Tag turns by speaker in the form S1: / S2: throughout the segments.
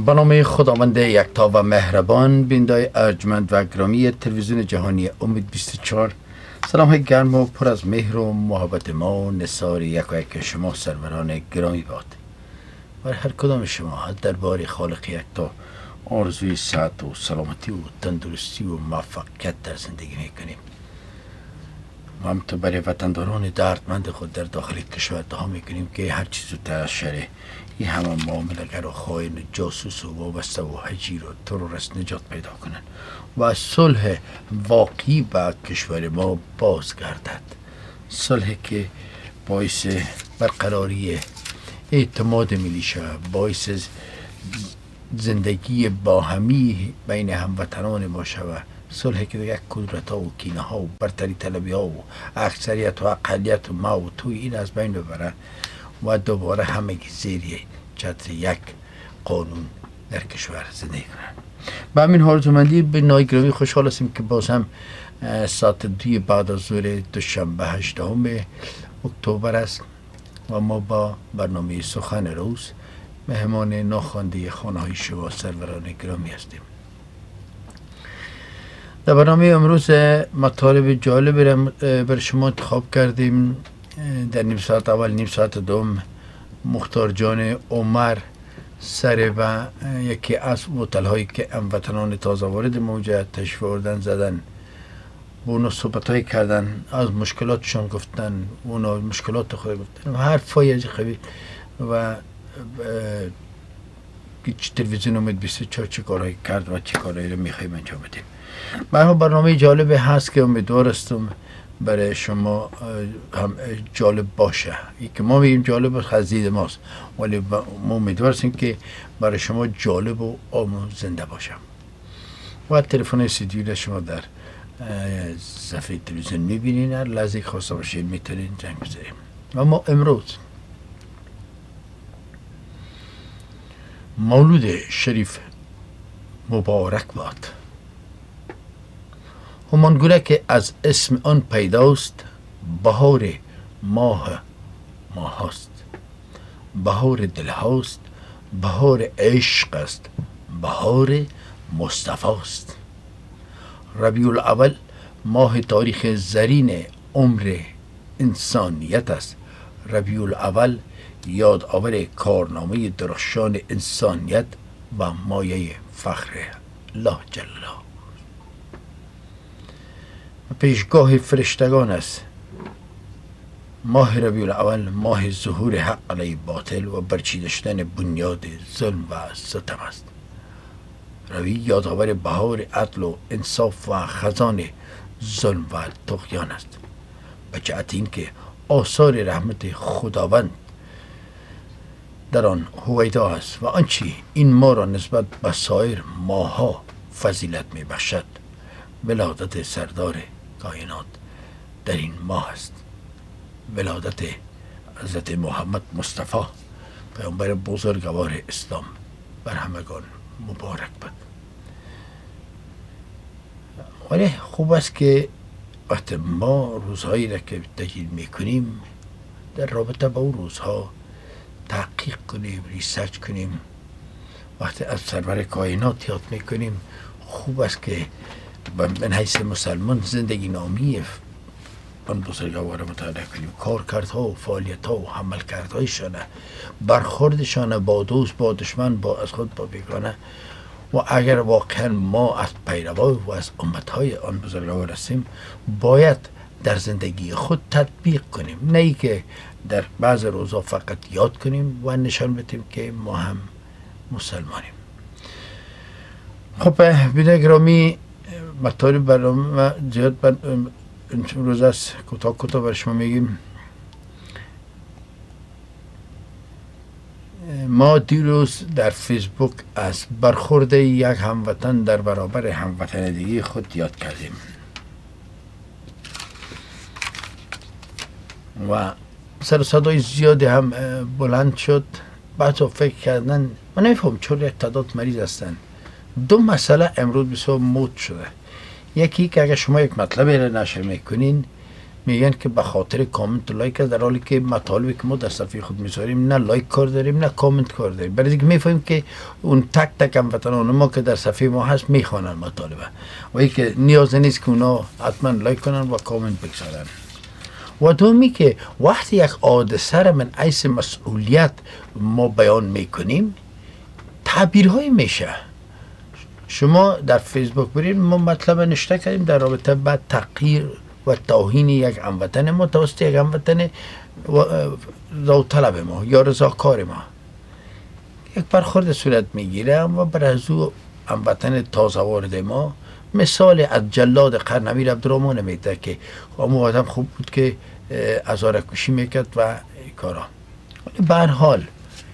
S1: به نام خداوند یکتا و مهربان، بینندگان ارجمند و گرامی تلویزیون جهانی امید 24، سلام های گرم و پر از مهر و محبت ما نثار یک و یک شما سروران گرامی باد. برای هر کدام شما درباره خالق یکتا آرزوی صحت و سلامتی و تندرستی و موفقیت در زندگی میکنیم و همینطور برای وطنداران دردمند خود در داخل کشور دعا میکنیم که هر چیز رو شره این همه معامله‌گر و خائن و جاسوس و وابسته و حجیر و ترورست نجات پیدا کنند و صلح واقعی به کشور ما بازگردد، صلح که باعث برقراری اعتماد ملی شود، باعث زندگی باهمی بین هموطنان ما شود، صلح که دیگه کدورت ها و کینه ها و برتری طلبی ها و اکثریت و اقلیت و ما و توی این از بین ببره و دوباره همگی زیر چتر یک قانون در کشور زندگی کنند. به همین آرزومندی به نایگرامی خوشحال هستیم که باز هم ساعت 2 بعد از ظهر دوشنبه 18 اکتبر است و ما با برنامه سخن روز مهمان ناخوانده خانه های شما سروران گرامی هستیم. در برنامه امروز مطالب جالب بر شما انتخاب کردیم. در نیم ساعت اول، نیم ساعت دوم مختار جان عمر سر و یکی از هتل هایی که هموطنان تازه وارد موجه تشریف آوردن زدن، اونا صحبت هایی کردن، از مشکلاتشان گفتن، اونا مشکلات خود گفتن و حرفای از قبیل و تلویزیون امید 24 چه کارهایی کرد و چه کارهایی رو میخوایم انجام بدیم. برنامه جالب هست که امیدوار هستم برای شما هم جالب باشه. ای که ما میگیم جالب خزید ماست، ولی ما امیدوار هستیم که برای شما جالب و آموزنده باشه. و تلفن استودیو شما در صفحه تلویزیون میبینین، هر لحظه خواسته باشید میتونین زنگ بزنیم. و ما امروز مولود شریف مبارک باد، همان گونه که از اسم آن پیداست، بهار ماه هاست، بهار دل هاست، بهار عشق است، بهار مصطفی است. ربیع الاول ماه تاریخ زرین عمر انسانیت است. ربیع الاول یاد آور کارنامه درخشان انسانیت و مایه فخر الله جل جلاله، پیشگاه فرشتگان است. ماه ربیع الاول ماه ظهور حق علیه باطل و برچیده شدن بنیاد ظلم و ستم است. ربیع یادآور بهار عدل و انصاف و خزان ظلم و طغیان است، به جهت اینکه آثار رحمت خداوند در آن هویدا است و آنچه این ماه را نسبت به سایر ماه‌ها فضیلت می بخشد، ولادت سردار کائنات در این ماه است. ولادت حضرت محمد مصطفی پیامبر بزرگوار اسلام بر همگان مبارک باد. ولی خوب است که وقتی ما روزهایی را که تجلیل میکنیم در رابطه با اون روزها تحقیق کنیم، ریسرچ کنیم. وقتی از سرور کائنات یاد میکنیم خوب است که من حیث مسلمان زندگی نامی آن بزرگوار را مطالعه کنیم، کارکردها و فعالیتها و عملکردهایشان، برخوردشان با دوست، با دشمن، با از خود، با بیگانه. و اگر واقعا ما از پیروان و از امتهای آن بزرگوار هستیم باید در زندگی خود تطبیق کنیم، نه ای که در بعض روزها فقط یاد کنیم و نشان بدیم که ما هم مسلمانیم. خب بینه گرامی، مطالب برنامه زیاد روز است، کوتاه بر شما میگیم. ما دیروز در فیسبوک از برخورد یک هموطن در برابر هموطن دیگه خود یاد کردیم و سر و صدای زیادی هم بلند شد. بعضا فکر کردن، من نمیفهم چون یک تعداد مریض هستن. دو مسئله امروز بسیار مد شده. یکی که اگر شما یک مطلب را نشر میکنین میگن که به خاطر کامنت و لایک، در حالی که مطالبی که ما در صفحه خود میذاریم نه لایک کار داریم نه کامنت کار داریم. برای اینکه میفهمیم که اون تک تک هموطنان ما که در صفحه ما هست میخوانن مطالبه و این که نیاز نیست که اونا حتما لایک کنن و کامنت بگذارن. و دومی که وقتی یک حادثه را من حیث مسئولیت ما بیان میکنیم تعبیرهای میشه. شما در فیسبوک برید، ما مطلب نشته کردیم در رابطه با تحقیر و توهین یک هموطن ما توسط یک هموطن داوطلب ما یا رضاکار ما، یک برخورد صورت میگیره و بر از او هموطن تازه وارد ما مثال از جلاد قرنویر عبدالرحمن میده که اما آدم خوب بود که ازاره کشی میکرد و کارا. ولی به هر حال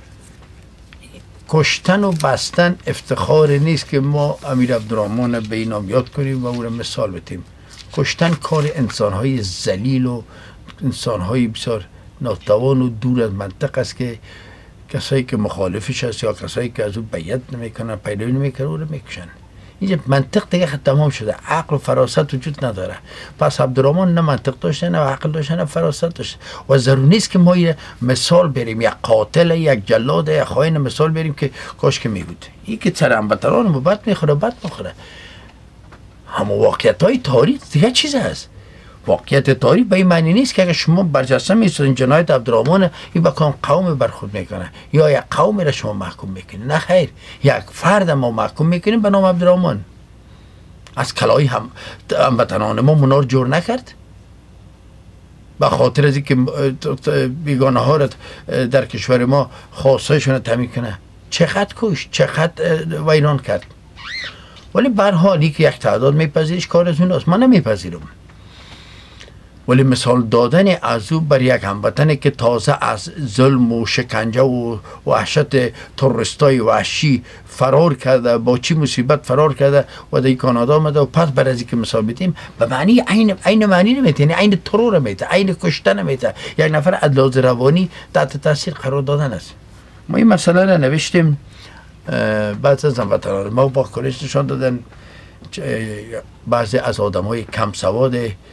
S1: کشتن و بستن افتخار نیست که ما امیر عبدالرحمن به این نام یاد کنیم و او را مثال بتیم. کشتن کار انسانهای ذلیل و انسانهای بسیار ناتوان و دور از منطق است که کسایی که مخالفش هست یا کسایی که از او بیعت نمیکنن پیروی نمیکنن او را میکشن. اینجا منطق دیگه تمام شده، عقل و فراست وجود نداره. پس عبدالرحمن نه منطق داشته نه عقل داشته نه فراست داشته و ضروری نیست که ما یه مثال بریم، یک قاتل یک جلاد یک خائن مثال بریم که کاش که میبود. این که سر هموطنان ما بد میخوره بد میخوره. اما واقعیت های تاریخ دیگه چیز هست. واقعیت تاریخ به این معنی نیست که اگر شما برجسته میسازین جنایت عبدالرحمن این با قوم برخورد میکنه یا یک قوم را شما محکوم میکنین. نه خیر، یک فرد ما محکوم میکنیم به نام عبدالرحمن. از کلای هموطنان ما منار جور نکرد به خاطر از اینکه بیگانه ها را در کشور ما خواستایشون تامین کنه. چقدر کش، چقدر ویران کرد. ولی به هر حال که یک تعداد میپذیرش کار از اوناست، من نمیپذیرم. ولی مثال دادن از او بر یک هموطنی که تازه از ظلم و شکنجه و وحشت تروریستای وحشی فرار کرده، با چی مصیبت فرار کرده و در کانادا آمده و پس بر از اینکه مثال بدیم به معنی عین معنی نمیده، یعنی عین ترور میده، عین کشتن میده. یک نفر از لحاظ روانی تحت تاثیر قرار دادن است. ما این مسئله را نوشتیم، بعض از هموطنان ما با کنش نشان دادن بعضی از آدم‌های کم سواد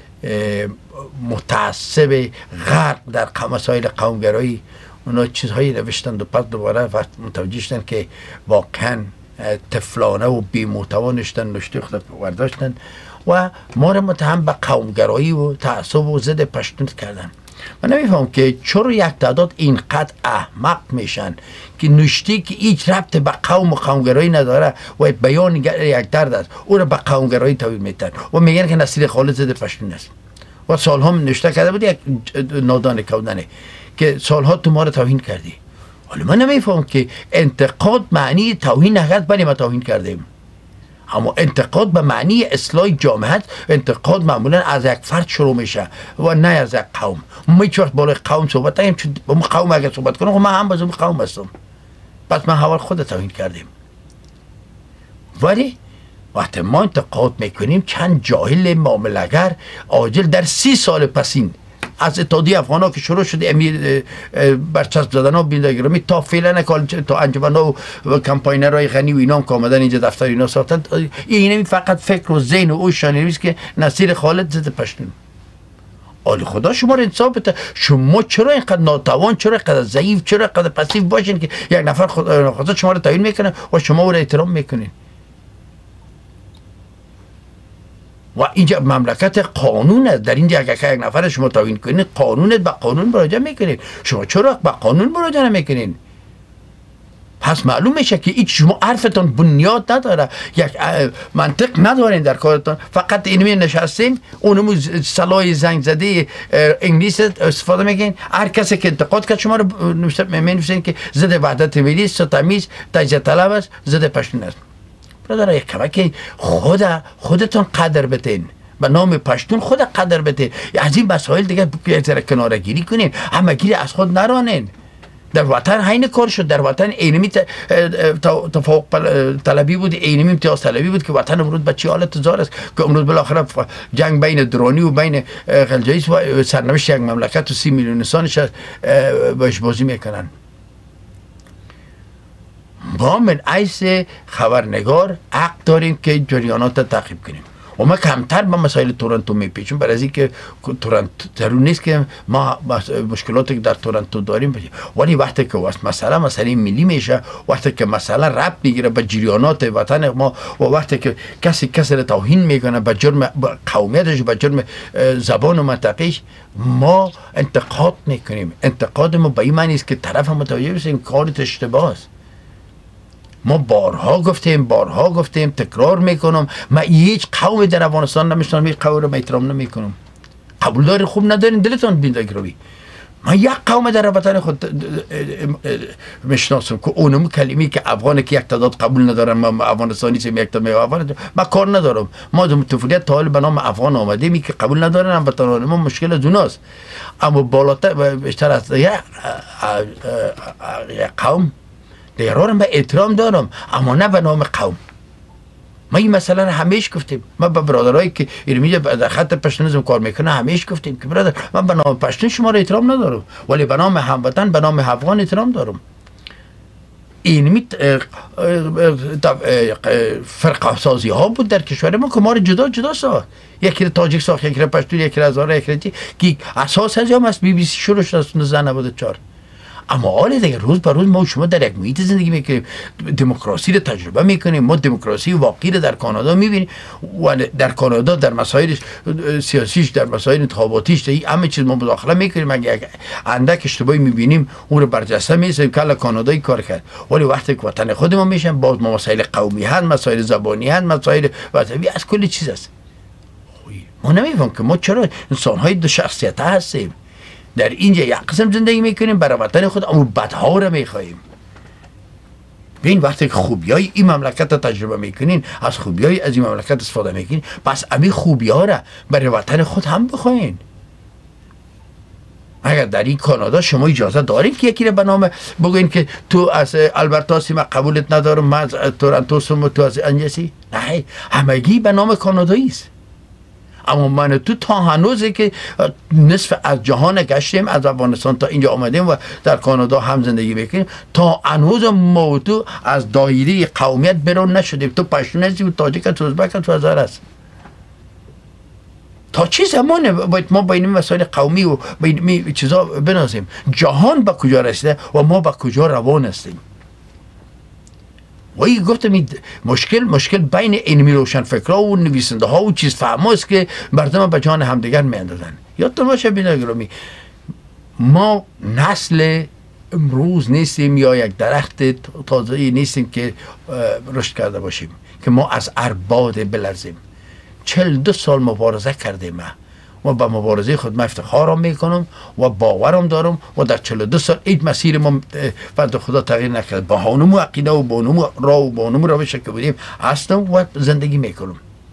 S1: متعصب غرق در مسائل قومگرایی اونا چیزهایی نوشتند و پس دوباره وقت متوجه شدن که واقعا طفلانه و بی‌محتوا نشته خود برداشتن و ما را متهم به قومگرایی و تعصب و ضد پشتون کردن. من نمیفهم که چرا یک تعداد اینقدر احمق میشن که نشتی که هیچ ربط به قوم و قومگرایی نداره و بیان یک درد است او را به قومگرایی تبدیل میتن و میگن که نصیر خالد ضد پشتون است و سالها نشته کرده بود یک نادان کودنه که سالها تو ما را توهین کردی. ولی من نمیفهم که انتقاد معنی توهین نکرد بلی ما توهین کردیم، اما انتقاد به معنی اصلاح جامعه، انتقاد معمولا از یک فرد شروع میشه و نه از یک قوم. ما هیچ وقت بالای قوم صحبت نکنیم، چون با قوم اگر صحبت کنم من هم باز قوم هستم، پس من حوال خود توهین کردیم. ولی وقتی ما انتقاد میکنیم چند جاهل معامله‌گر عاجل در 30 سال پسین از اتحادیه افغانا که شروع شده امیر برچسب زدن ها بینده گرامی تا فعلا تا انجمن ها و کمپاینرهای غنی و اینا هم که آمدن اینجا دفتر اینا ساختن، این فقط فکر و ذهن و او شانویست که نصیر خالد ضد پشتون. آلی خدا شما رو انصاف بده، شما چرا اینقدر ناتوان، چرا اینقدر ضعیف، چرا اینقدر پسیو باشین که یک نفر خود شما رو تعیین میکنه و شما او رو احترام میکنین؟ و اینجا مملکت قانون است. در اینجا اگر یک نفر شما توهین کنید قانونت به قانون مراجعه میکنید، شما چرا به قانون مراجعه نمیکنید؟ پس معلوم میشه که هیچ شما حرفتون بنیاد نداره، یک منطق ندارین در کارتون، فقط اینمی نشستین اونمو سلاح زنگ زده انگلیس استفاده میکنین. هر کسی که انتقاد کرد شما رو می‌نویسین که ضد وحدت ملی، ستمیز، تجزیه طلب است، ضد پشتون است. برادر یک کمک خودتون قدر بتین، به نام پشتون خود قدر بتین. از این مسائل دیگه یک ذره کناره گیری کنین، همه گیری از خود نرانین. در وطن حین کار شد، در وطن اینمی تفوق طلبی بود، اینمی امتیاز طلبی بود که وطن امروز به چه حالت زار است که امروز بالاخره جنگ بین درانی و بین خلجایی و سرنوشت یک مملکت و 30 میلیون انسانش باش بازی میکنن. ما من حیث خبرنگار حق داریم که جریانات تعقیب کنیم. و ما کمتر به مسائل تورنتو میپیچیم، برای از اینکه تورنتو ضرور نیست که ما مشکلاتی که در تورنتو داریم بچیم. ولی وقتی که مسئله ملی میشه، وقتی که مسئله ربط میگیره به جریانات وطن ما، و وقتی که کسی را توهین میکنه به جرم قومیتش، به جرم زبان و منطقهش، ما انتقاد میکنیم. انتقاد ما به این معنی است که طرف متوجه بشیم کارت اشتباه است. ما بارها گفتیم، تکرار میکنم، من هیچ قوم در افغانستان نمیشناسم، هیچ قوم رو احترام نمیکنم. قبول داری خوب ندارین دلتون بیندگروی. من یک قوم در وطن خود میشناسم که اونم کلمه‌ای که افغانی که یک تعداد قبول ندارن، ما افغانستانی سیم یک تعداد افغان، من کار ندارم. ما در طفولیت طالب به نام افغان آمدیم که قبول ندارن هموطنان ما، مشکل از اوناست. اما بالاتر بیشتر از یک قوم دیگران من احترام دارم، اما نه به نام قوم. ما این مسئله رو همیشه گفتیم. ما به برادرایی که اینجا در خط پشتونیسم کار میکنه همیشه گفتیم که برادر، من به نام پشتون شما رو احترام ندارم، ولی به نام هموطن، به نام افغان احترام دارم. این فرقه سازی ها بود در کشور ما که ما رو جدا ساخت. یکی رو تاجیک ساخت، یکی رو پشتون، یکی رو هزاره، یکی رو که اساس از هم است. BBC شروع شد از 1994. اما حال دیگه روز به روز ما شما در یک محیط زندگی میکنیم، دموکراسی رو تجربه میکنیم. ما دموکراسی واقعی رو در کانادا میبینیم و در کانادا در مسائل سیاسیش، در مسائل انتخاباتیش، همه چیز ما مداخله میکنیم. اگه اندک اشتباهی میبینیم اون رو برجسته میسازیم که کانادایی کار کرد. ولی وقتی که وطن خود ما میشن، باز ما مسائل قومی هست، مسائل زبانی هست، مسائل وطنی از کلی چیز هست. ما نمیفهمیم که ما چرا انسان‌های دو شخصیت هستیم. در اینجا یک قسم زندگی میکنیم برای وطن خود، اما بدها رو میخواهیم. ببین وقتی که خوبیای این مملکت رو تجربه میکنین، از خوبیای از این مملکت استفاده میکنین، پس امی خوبی ها رو برای وطن خود هم بخواین. اگر در این کانادا شما اجازه دارین که یکی رو به نام بگوین که تو از البرتاسی من قبولت ندارم، من از تورنتوسم، تو از انجسی، نه، همگی به نام کانادایی است. اما من تو تا هنوزی که نصف از جهان گشتیم، از افغانستان تا اینجا آمدیم و در کانادا هم زندگی میکنیم، تا هنوز موضوع از دایره قومیت بیرون نشدیم. تو پشتون هستی، تو تاجیک، تو ازبک، تو هزار است. تا چه زمانه باید ما بین مسائل قومی و بین چیزا بنازیم؟ جهان به کجا رسیده و ما به کجا روان هستیم؟ و این گفتم مشکل بین علمی روشنفکرها و نویسنده ها و چیز فهماست که مردم به جان همدیگر میاندازن. یادتون باشه بینای گرامی، ما نسل امروز نیستیم یا یک درخت تازه نیستیم که رشد کرده باشیم که ما از ارباد بلرزیم. 42 سال مبارزه کردیم و به مبارزه خود من افتخارم میکنم و باورم دارم و در 42 سال این مسیر ما فضل خدا تغییر نکرد. با هانمو عقیده و با هانمو راه و با هانمو روش که بودیم هستم و زندگی میکنم.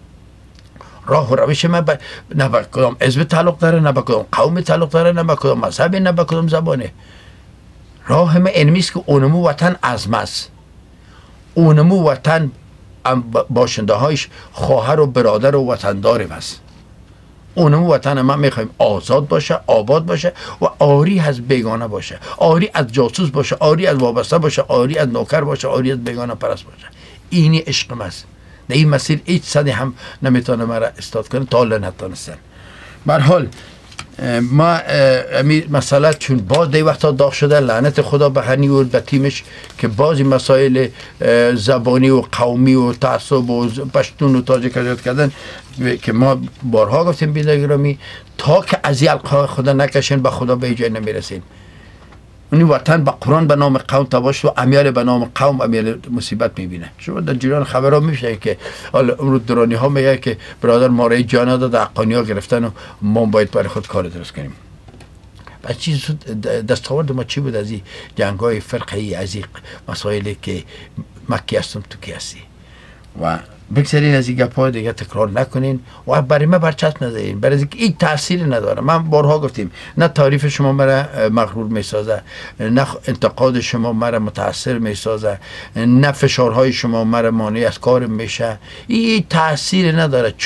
S1: راه و روش من نه به کدام حزب تعلق داره، نه به کدام قوم تعلق داره، نه به کدام مذهب، نه به کدام زبانه. راه من علمی است که اونمو وطن عزم است. اونمو وطن باشنده هایش خواهر و برادر و وطندار است. اونمو وطن ما میخوایم آزاد باشه، آباد باشه و آری از بیگانه باشه، آری از جاسوس باشه، آری از وابسته باشه، آری از نوکر باشه، آری از بیگانه پرست باشه. اینی عشق ماست. در این مسیر هیچ صدی هم نمیتونه مرا استاد کنه، تا حالا نتونستن. به هر حال ما مسئله چون باز دی وقتا داغ شده، لعنت خدا به هنی و به تیمش که بعضی مسائل زبانی و قومی و تعصب و پشتون و تاجیک ایجاد کردن که ما بارها گفتیم بینده گرامی، تا که از یلقای خدا نکشین به خدا به جای نمیرسین. اونی وطن با قرآن به نام قوم تباش و امیال به نام قوم امیال مصیبت میبینه. شما در جریان خبرها میشه که امروز درانی ها میگه که برادر ماره جانا داد، حقانی ها گرفتن و ما باید برای خود کار درست کنیم. پس چیز دستاورد ما چی بود از این جنگ های فرقه‌ای، از این مسائلی که مکی هستم تو کی هستی و بگذارین از این گپ‌ها دیگه تکرار نکنین و برای من برچسب نذارین، برای اینکه این تأثیر نداره. من بارها گفتیم نه تعریف شما مرا مغرور میسازه، نه انتقاد شما مرا متاثر میسازه، نه فشارهای شما مرا مانع از کار میشه. این تأثیر نداره، چون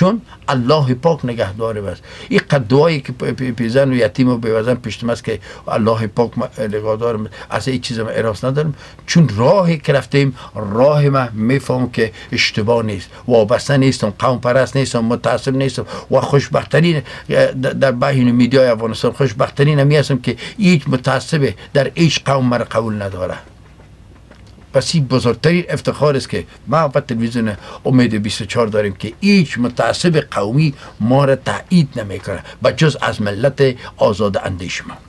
S1: الله پاک نگهدار است. این دعایی که پیزن و یتیم و بیوزن پیشتم است که الله پاک نگهدار از این چیز ما اراست ندارم، چون راهی که رفتیم راه ما میفهم که اشتباه نیست، وابسته نیستم، قوم پرست نیستم، متعصب نیستم و خوشبختترین در بین میدیای افغانستان خوشبختترین همی هستم که هیچ متعصب در هیچ قوم مرا قبول نداره. پس این بزرگترین افتخار است که ما و تلویزیون امید 24 داریم که هیچ متعصب قومی ما را تایید نمیکنه به جز از ملت آزاد اندیش ما.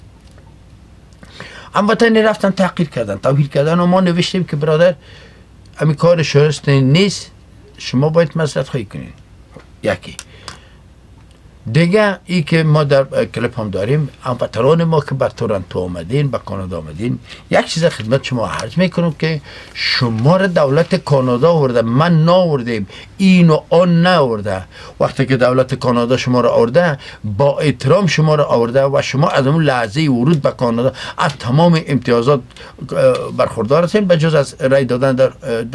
S1: هموطنی رفتن تحقیر کردن، توهین کردن و ما نوشتیم که برادر همین کار شایسته نیست، شما باید معذرت خواهی کنین. یکی دیگه ای که ما در کلیپ هم داریم، هموطنان ما که به تورنتو آمدین، به کانادا آمدین، یک چیز خدمت شما عرض میکنم که شما را دولت کانادا آورده، من ناوردیم، این و آن ناورده. وقتی که دولت کانادا شما را آورده با احترام شما را آورده و شما از اون لحظه ورود به کانادا از تمام امتیازات برخوردار هستین به جز از رای دادن در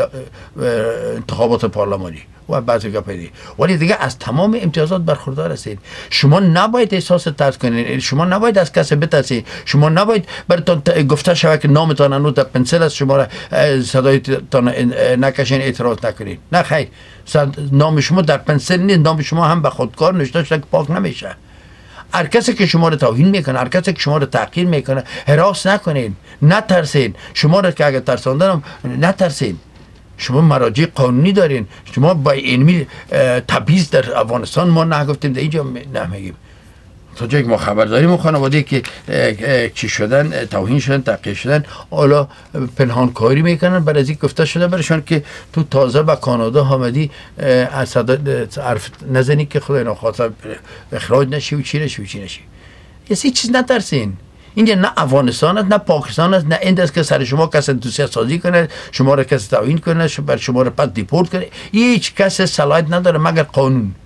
S1: انتخابات پارلمانی و بعضی گپی، ولی دیگه از تمام امتیازات برخوردار هستید. شما نباید احساس ترس کنید، شما نباید از کسی بترسید، شما نباید براتون گفته شود که نامتان هنوز در پنسل است شما را صدایتان نکشین، اعتراض نکنید. نه خیر، نام شما در پنسل نیست، نام شما هم به خودکار نوشته شده که پاک نمیشه. هر کسی که شما رو توهین میکنه، هر کسی که شما رو تحقیر میکنه، هراس نکنین، نترسین. شما رو که اگر ترساندنم نترسین. شما مراجع قانونی دارین، شما با علمی تبعیض در افغانستان ما نگفتیم، در اینجا نمیگیم. تا جایی که ما خبر داریم و خانواده که چی شدن، توهین شدن، تحقیر شدن، حالا پنهان کاری میکنن. برای از این گفته شده برشان که تو تازه به کانادا آمدی، از حرف نزنی که خدای نخواسته اخراج نشی و چی نشی و چی نشی. یه چیز نترسین. اینجا نه افغانستان است، نه پاکستان است، نه این است که سر شما کسی دوسیه سازی کنه، شما را کسی توهین کنه، بر شما را پس دیپورت کنه. هیچ کسی صلاحیت نداره مگر قانون.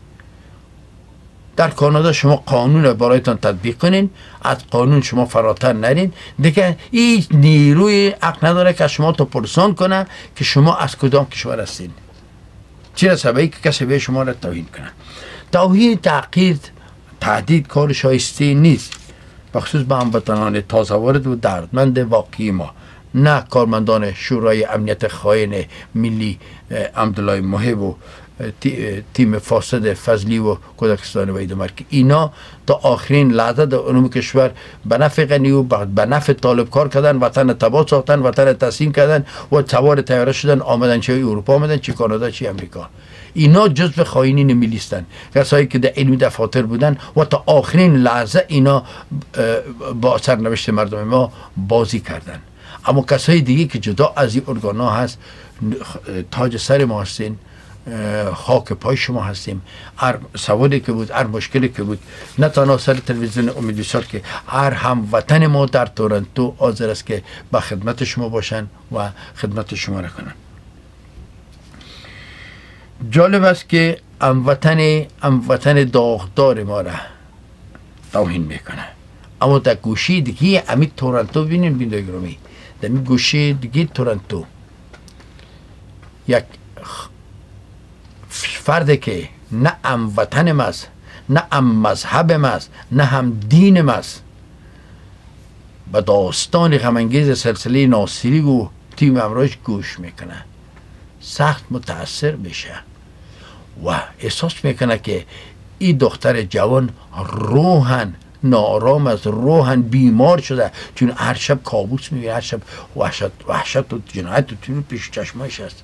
S1: در کانادا شما قانون را برایتان تطبیق کنین، از قانون شما فراتر نرین. دیگه هیچ نیروی حق نداره که شما تو پرسان کنه که شما از کدام کشور هستین. چرا سببی که کسی به شما را توهین کنه. توهین، تحقیر، تهدید کار شایسته نیست، بخصوص به هموطنان تازه وارد و دردمند واقعی ما، نه کارمندان شورای امنیت خائن ملی عبدالله محب و تیم فاسد فضلی و کودکستان ویدمر که اینا تا آخرین لحظه در علوم کشور به نفع غنی و به نفع طالب کار کردن، وطن تباه ساختن، وطن تسلیم کردن و سوار طیاره شدن، آمدن چه اروپا آمدن، چه کانادا، چه امریکا. اینا جزو خائنین ملی هستند، کسایی که در علمی دفاتر بودن و تا آخرین لحظه اینا با سرنوشت مردم ما بازی کردن. اما کسای دیگه که جدا از این ارگانا هست، تاج سر ما هستین، خاک پای شما هستیم. هر سوالی که بود، هر مشکلی که بود، نه تنها سر تلویزیون امید 24 که هر هموطن ما در تورنتو حاضر است که به خدمت شما باشن و خدمت شما را کنن. جالب است که هموطن داغدار ما را توهین میکنه، اما در گوشی دیگه همین تورنتو ببینین بیندای گرامی، در این گوشی دیگه تورنتو یک فرده که نه هموطن ماست، نه هم مذهب ماست، نه هم دین ماست، به داستان غمانگیز سلسله ناصری و تیم امراش گوش میکنه، سخت متاثر میشه و احساس میکنه که این دختر جوان روحن نارام است، روحن بیمار شده، چون هر شب کابوس میبینه، هر شب وحشت و جنایت و طول پیش چشمایش است.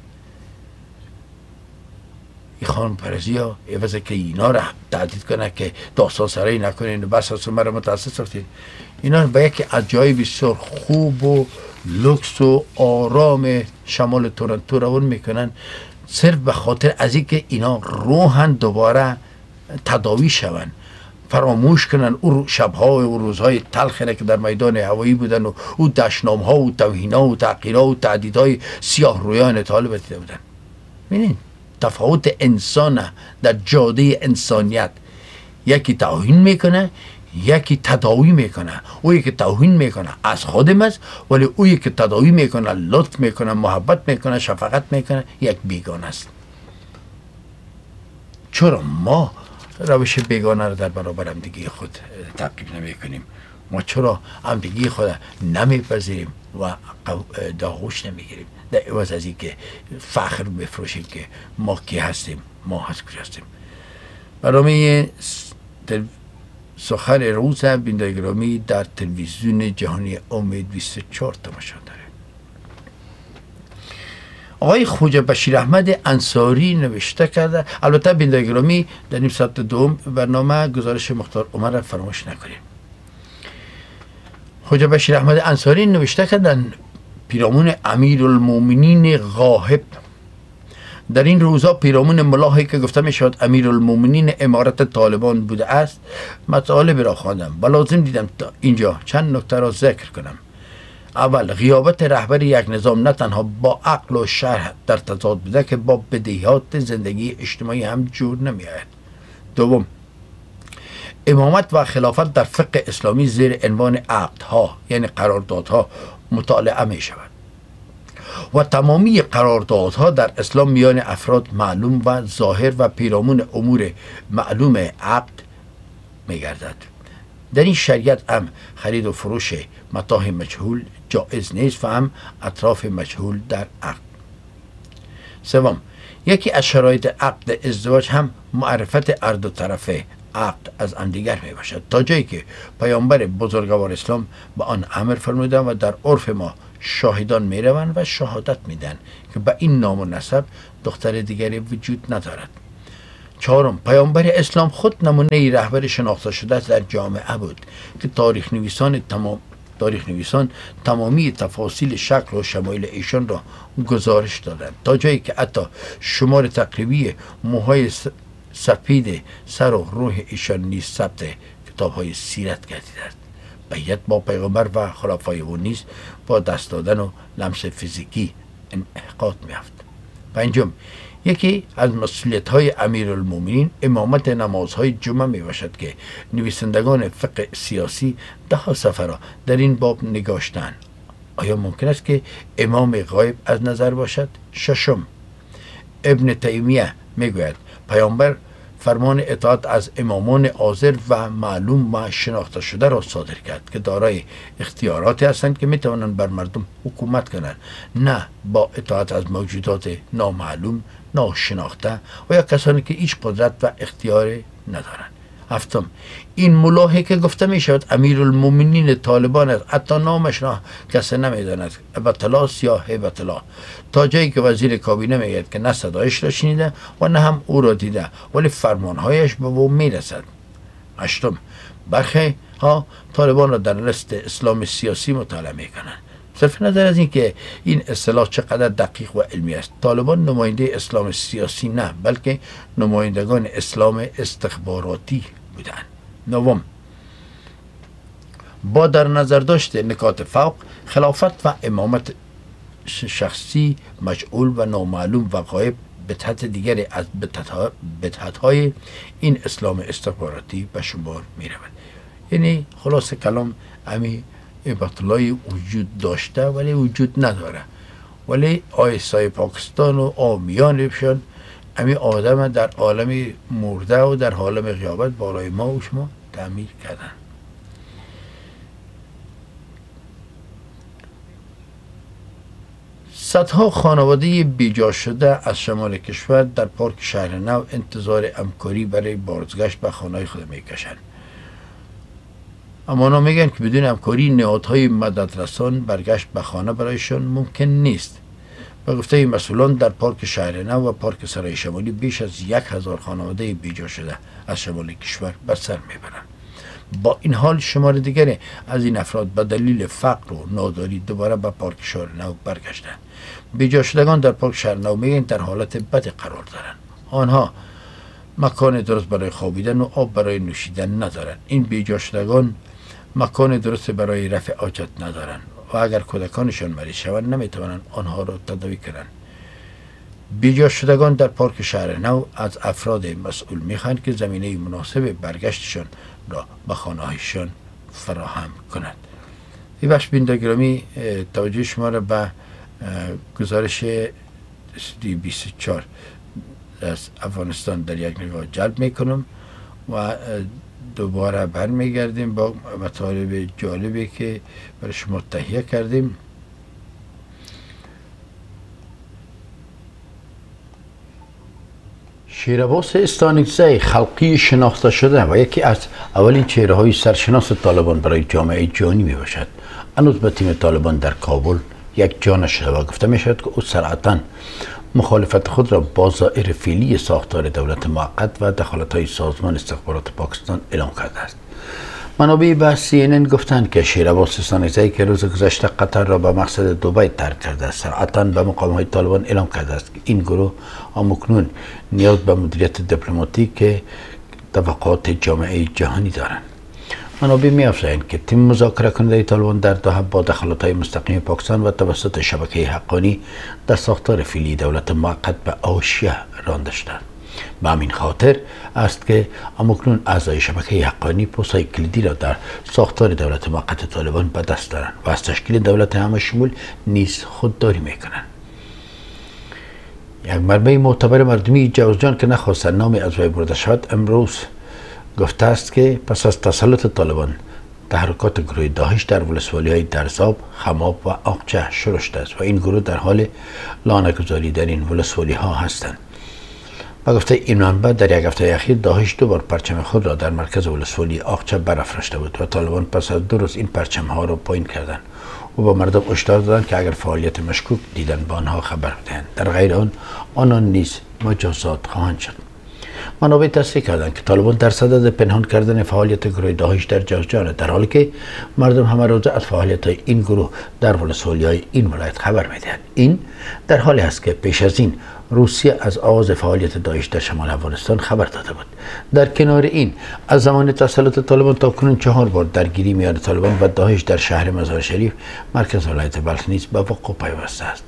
S1: این خانم پرزی ها عوض که اینا را تهدید کنه که داستان سرایی نکنین بس از مرا متاسف ساختین، اینا به یک از جای بسیار خوب و لکس و آرام شمال تورنتو روان میکنن، صرف به خاطر از اینکه اینا روحن دوباره تداوی شون، فراموش کنن او شبها و روزهای تلخی که در میدان هوایی بودن و او دشنامها و توهینها و تحقیرها و تهدیدهای سیاه رویان طالب دیده بودن. ببینید تفاوت انسان در جاده انسانیت، یکی توهین میکنه، یکی تداوی میکنه. او یکی توهین میکنه از خودم است، ولی او یکی تداوی میکنه، لطف میکنه، محبت میکنه، شفقت میکنه، یک بیگانه است. چرا ما روش بیگانه را در برابر همدیگه خود تعقیب نمی کنیم؟ ما چرا همدیگه خود نمیپذیریم و داغوش نمیگیریم در عوض از این که فخر بفروشیم که ما کی هستیم، ما از کجا هستیم؟ برنامه سخن روز بیننده گرامی در تلویزیون جهانی امید 24 تماشا داره. آقای خواجه بشیر احمد انصاری نوشته کرده، البته بیننده گرامی در نیم ساعت دوم برنامه گزارش مختار عمر را فراموش نکنیم. خواجه بشیر احمد انصاری نوشته کردن پیرامون امیرالمومنین غاهب. در این روزا پیرامون ملاحی که گفته می شود امیرالمومنین امارت طالبان بوده است مطالب را خواندم و لازم دیدم تا اینجا چند نکته را ذکر کنم. اول، غیابت رهبر یک نظام نه تنها با عقل و شرع در تضاد بوده که با بدیهیات زندگی اجتماعی هم جور نمی آید. دوم، امامت و خلافت در فقه اسلامی زیر عنوان عقدها یعنی قراردادها مطالعه می شود و تمامی قراردادها در اسلام میان افراد معلوم و ظاهر و پیرامون امور معلوم عقد می گردد. در این شریعت هم خرید و فروش متاع مجهول جائز نیست و هم اطراف مجهول در عقد. سوم، یکی از شرایط عقد ازدواج هم معرفت هر دو طرفه عقد از همدیگر می باشد، تا جایی که پیامبر بزرگوار اسلام به آن امر فرمودند و در عرف ما شاهدان می روند و شهادت می دهند که به این نام و نسب دختر دیگری وجود ندارد. چهارم، پیامبر اسلام خود نمونه رهبر شناخته شده در جامعه بود که تاریخ نویسان تمامی تفاصیل شکل و شمایل ایشان را گزارش دادند، تا جایی که حتی شمار تقریبی موهای سپید سر و روح ایشان نیز ثبت کتاب‌های سیرت گردیده است. بیعت با پیغمبر و خلفای او نیز با دست دادن و لمس فیزیکی انعقاد می‌یافت. پنجم، یکی از مسئولیت‌های امیرالمومنین امامت نمازهای جمعه می باشد که نویسندگان فقه سیاسی ده صفحه را در این باب نگاشتند. آیا ممکن است که امام غایب از نظر باشد؟ ششم، ابن تیمیه میگوید پیامبر فرمان اطاعت از امامان حاضر و معلوم و شناخته شده را صادر کرد که دارای اختیاراتی هستند که میتوانند بر مردم حکومت کنند، نه با اطاعت از موجودات نامعلوم، ناشناخته و یا کسانی که هیچ قدرت و اختیار ندارند. هفتم، این ملاحی که گفته می شود امیرالمومنین طالبان است، حتی نامش را کسی نمیداند، هبت‌الله یا هبت‌الله، تا جایی که وزیر کابینه میگوید که نه صدایش را شنیده و نه هم او را دیده ولی فرمانهایش به او میرسد. هشتم، برخی ها طالبان را در لست اسلام سیاسی مطالعه میکنند. صرف نظر از اینکه این اصطلاح چقدر دقیق و علمی است، طالبان نماینده اسلام سیاسی نه بلکه نمایندگان اسلام استخباراتی بودند. نهم، با در نظر داشت نکات فوق، خلافت و امامت شخصی مجهول و نامعلوم و غایب بدعت دیگری از بدعت‌های این اسلام استخباراتی به شمار می رود. یعنی خلاص کلام امی هبت‌الله وجود داشته ولی وجود نداره، ولی آیسای پاکستان و آمیانشان امی آدم در عالم مرده و در عالم غیابت بالای ما و شما تعمیر کردن. صدها خانواده بیجا شده از شمال کشور در پارک شهر نو انتظار همکاری برای بازگشت به خانه‌های خود میکشند. اما اونا میگن که بدون همکاری نهادهای مددرسان برگشت به خانه برایشان ممکن نیست. به گفته مسئولان در پارک شهر نو و پارک سرای شمالی بیش از 1000 خانواده بیجا شده از شمال کشور به سر میبرند. با این حال شمار دیگری از این افراد به دلیل فقر و ناداری دوباره به پارک شهر نو برگشتند. بیجا شدگان در پارک شهر نو میگن در حالت بد قرار دارند. آنها مکان درست برای خوابیدن و آب برای نوشیدن ندارند. این بیجا شدگان مکان درست برای رفع حاجت ندارند و اگر کودکانشان مریض شوند نمیتوانند آنها را تداوی کنند. بیجا شدگان در پارک شهر نو از افراد مسئول میخواهند که زمینه مناسب برگشتشان را به خانه‌هایشان فراهم کنند. این بخش بیننده گرامی توجه شما را به گزارش استودیو 24 از افغانستان در یک نگاه جلب میکنم و دوباره برمیگردیم با مطالب جالبی که برای شما تهیه کردیم. شیرعباس استانکزی خلقی شناخته شده و یکی از اولین چهره‌های سرشناس طالبان برای جامعه جهانی می باشد. هنوز به تیم طالبان در کابل یک جا نشده و گفته می شود که او سرعتاً مخالفت خود را با ظاهر فعلی ساختار دولت موقت و دخالت‌های سازمان استخبارات پاکستان اعلام کرده است. منابع به CNN گفتند که شیرعباس استانکزی که روز گذشته قطر را به مقصد دبی ترک کرده است، سرعتاً به مقام‌های طالبان اعلام کرده است که این گروه همکنون نیاز به مدیریت دیپلماتیک که توقعات جامعه جهانی دارند. منابع می‌افزایند که تیم مذاکره کننده طالبان در دوحه با دخالت‌های مستقیم پاکستان و توسط شبکه حقانی در ساختار فعلی دولت موقت به حاشیه رانده شدند. به همین خاطر است که همکنون اعضای شبکه حقانی پست‌های کلیدی را در ساختار دولت موقت طالبان به دست دارند و از تشکیل دولت همه‌شمول نیز خودداری می‌کنند. یک منبع معتبر مردمی جوزجان که نخواست نامی از وی برده شود امروز گفته است که پس از تسلط طالبان تحرکات گروه داعش در ولسوالی‌های درزاب، خماب و آقچه شروع شده است و این گروه در حال لانه‌گذاری در این ولسوالی‌ها هستند. با گفته این منبع در یک هفته اخیر داعش دو بار پرچم خود را در مرکز ولسوالی آقچه برافراشته بود و طالبان پس از 2 روز این پرچم‌ها را پایین کردند و با مردم هشدار دادند که اگر فعالیت مشکوک دیدن به آنها خبر بدهند، در غیر آنان نیز مجازات خواهند شد. منابع تصریح کردند که طالبان در صدد پنهان کردن فعالیت گروه داعش در جوزجان، در حالی که مردم همه روزه از فعالیت این گروه در ولسوالی‌های این ولایت خبر می‌دهند. این در حالی است که پیش از این روسیه از آغاز فعالیت داعش در شمال افغانستان خبر داده بود. در کنار این از زمان تسلط طالبان تا کنون 4 بار درگیری میان طالبان و داعش در شهر مزار شریف مرکز ولایت بلخ نیز به وقوع پیوسته است.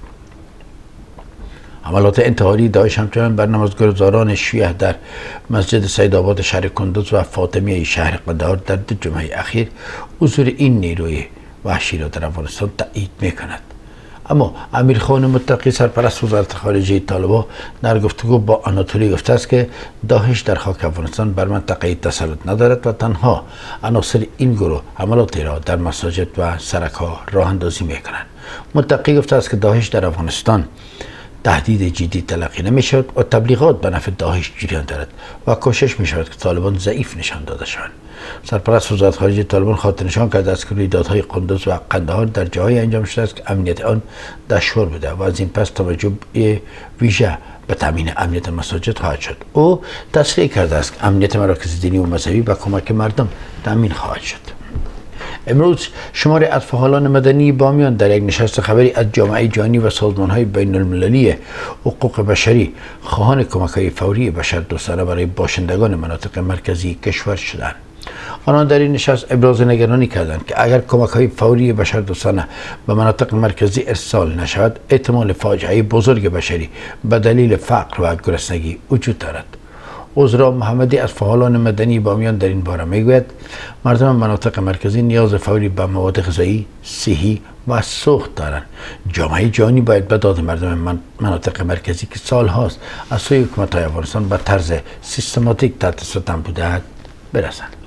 S1: حملات انتحاری داعش همچنان بر نمازگزاران شیعه در مسجد سیدآباد شهر کندوز و فاطمیه شهر قندهار در 2 جمعه اخیر حضور این نیروی وحشی را در افغانستان تایید می‌کند. اما امیرخان متقی سرپرست وزارت خارجه طالبان در گفتگو با آناتولی گفته است که داعش در خاک افغانستان بر منطقه تسلط ندارد و تنها عناصر این گروه حملاتی را در مساجد و سرک‌ها راه اندازی می‌کنند. متقی گفته است که داعش در افغانستان تهدید جدی تلقی نمی شود و تبلیغات به نفع داعش جریان دارد و کوشش می شود که طالبان ضعیف نشان داده شوند. سرپرست وزارت خارجه طالبان خاطر نشان کرده است که رویدادهای قندوز و قندهار در جاهای انجام شده است که امنیت آن دشوار بوده و از این پس توجه ویژه به تامین امنیت مساجد خواهد شد. او تصریح کرده است که امنیت مراکز دینی و مذهبی با کمک مردم تامین خواهد شد. امروز شمار از فعالان مدنی بامیان در یک نشست خبری از جامعه جهانی و سازمان‌های بین‌المللی حقوق بشری خواهان کمک‌های فوری بشردوستانه برای باشندگان مناطق مرکزی کشور شدند. آنان در این نشست ابراز نگرانی کردند که اگر کمک‌های فوری بشردوستانه به مناطق مرکزی ارسال نشود، احتمال فاجعه بزرگ بشری به دلیل فقر و گرسنگی وجود دارد. عذرا محمدی از فعالان مدنی بامیان در این باره میگوید مردم مناطق مرکزی نیاز فوری به مواد غذایی، صحی و سوخت دارند. جامعه جهانی باید به داد مردم مناطق مرکزی که سالهاست از سوی حکومت‌های افغانستان به طرز سیستماتیک تحت ستم بوده‌اند برسند.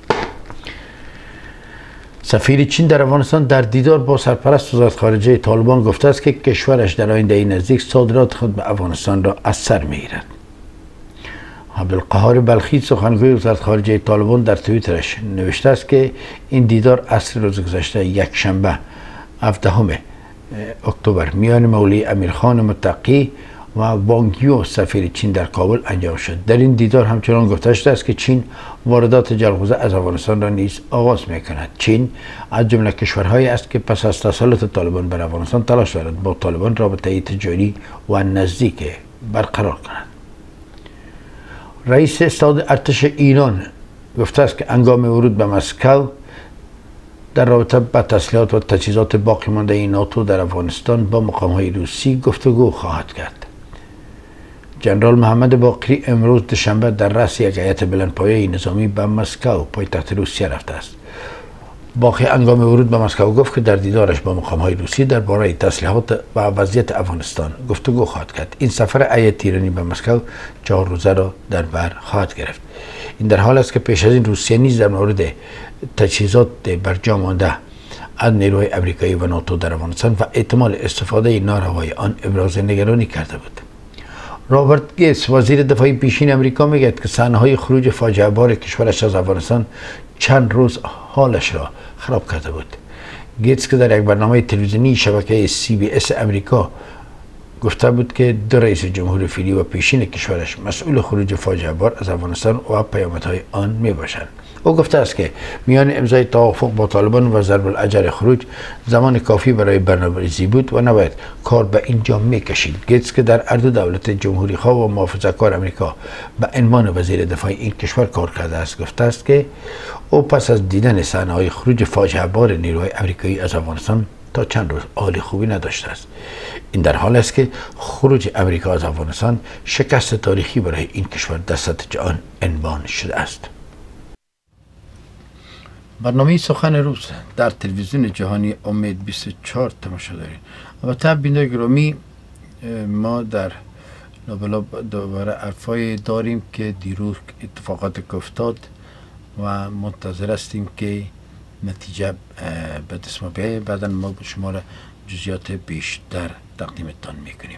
S1: سفیر چین در افغانستان در دیدار با سرپرست وزارت خارجه طالبان گفته است که کشورش در آینده نزدیک صادرات خود به افغانستان را از سر میگیرد. عبدالقهار بلخی سخنگوی وزارت خارجه طالبان در توییترش نوشته است که این دیدار عصر روز گذشته یکشنبه 17 اکتبر میان مولوی امیرخان متقی و وانگ یو سفیر چین در کابل انجام شد. در این دیدار همچنان گفته شده است که چین واردات جلغوزه از افغانستان را نیز آغاز می‌کند. چین از جمله کشورهایی است که پس از تسلط طالبان بر افغانستان تلاش دارد با طالبان رابطه تجاری و نزدیک برقرار کند. رئیس استاد ارتش ایران گفته است که هنگام ورود به مسکو در رابطه با تسلیحات و تجهیزات باقی مانده ناتو در افغانستان با مقام‌های روسی گفتگو خواهد کرد. جنرال محمد باقری امروز دوشنبه در رأس یک هیئت بلندپایه نظامی به مسکو پایتخت روسیه رفته است. باقی انگام ورود به مسکو گفت که در دیدارش با مقام‌های روسی درباره تسلیحات و وضعیت افغانستان گفتگو خواهد کرد. این سفر هیئت ایرانی به مسکو 4 روزه را در بر خواهد گرفت. این در حال است که پیش از این روسیه نیز در مورد تجهیزات برجا مانده از نیروهای امریکایی و ناتو در افغانستان و احتمال استفاده ناروای آن ابراز نگرانی کرده بود. رابرت گیتس وزیر دفاع پیشین امریکا میگوید که صحنه‌های خروج فاجعه بار کشورش از افغانستان چند روز حالش را خراب کرده بود. گیتس که در یک برنامه تلویزیونی شبکه CBS امریکا گفته بود که دو رئیس جمهور فعلی و پیشین کشورش مسئول خروج فاجعه بار از افغانستان و پیامدهای آن می باشند. او گفته است که میان امضای توافق با طالبان و ضرب الاجر خروج زمان کافی برای برنامه‌ریزی بود و نباید کار به اینجا میکشید. گیتس که در اردو دولت جمهوری خواه و محافظه‌کار امریکا به عنوان وزیر دفاع این کشور کار کرده است گفته است که او پس از دیدن صحنه‌های خروج فاجعه بار نیروهای امریکایی از افغانستان تا چند روز حال خوبی نداشته است. این در حال است که خروج امریکا از افغانستان شکست تاریخی برای این کشور در سطح جهان عنوان شده است. برنامه سخن روز در تلویزیون جهانی امید 24 تماشا دارید. البته بیننده گرامی، ما در لابلا دوباره حرفای داریم که دیروز اتفاقات که افتاد و منتظر هستیم که نتیجه به دست ما بیاید. بعدا ما به شما جزئیات بیشتر تقدیمتان میکنیم.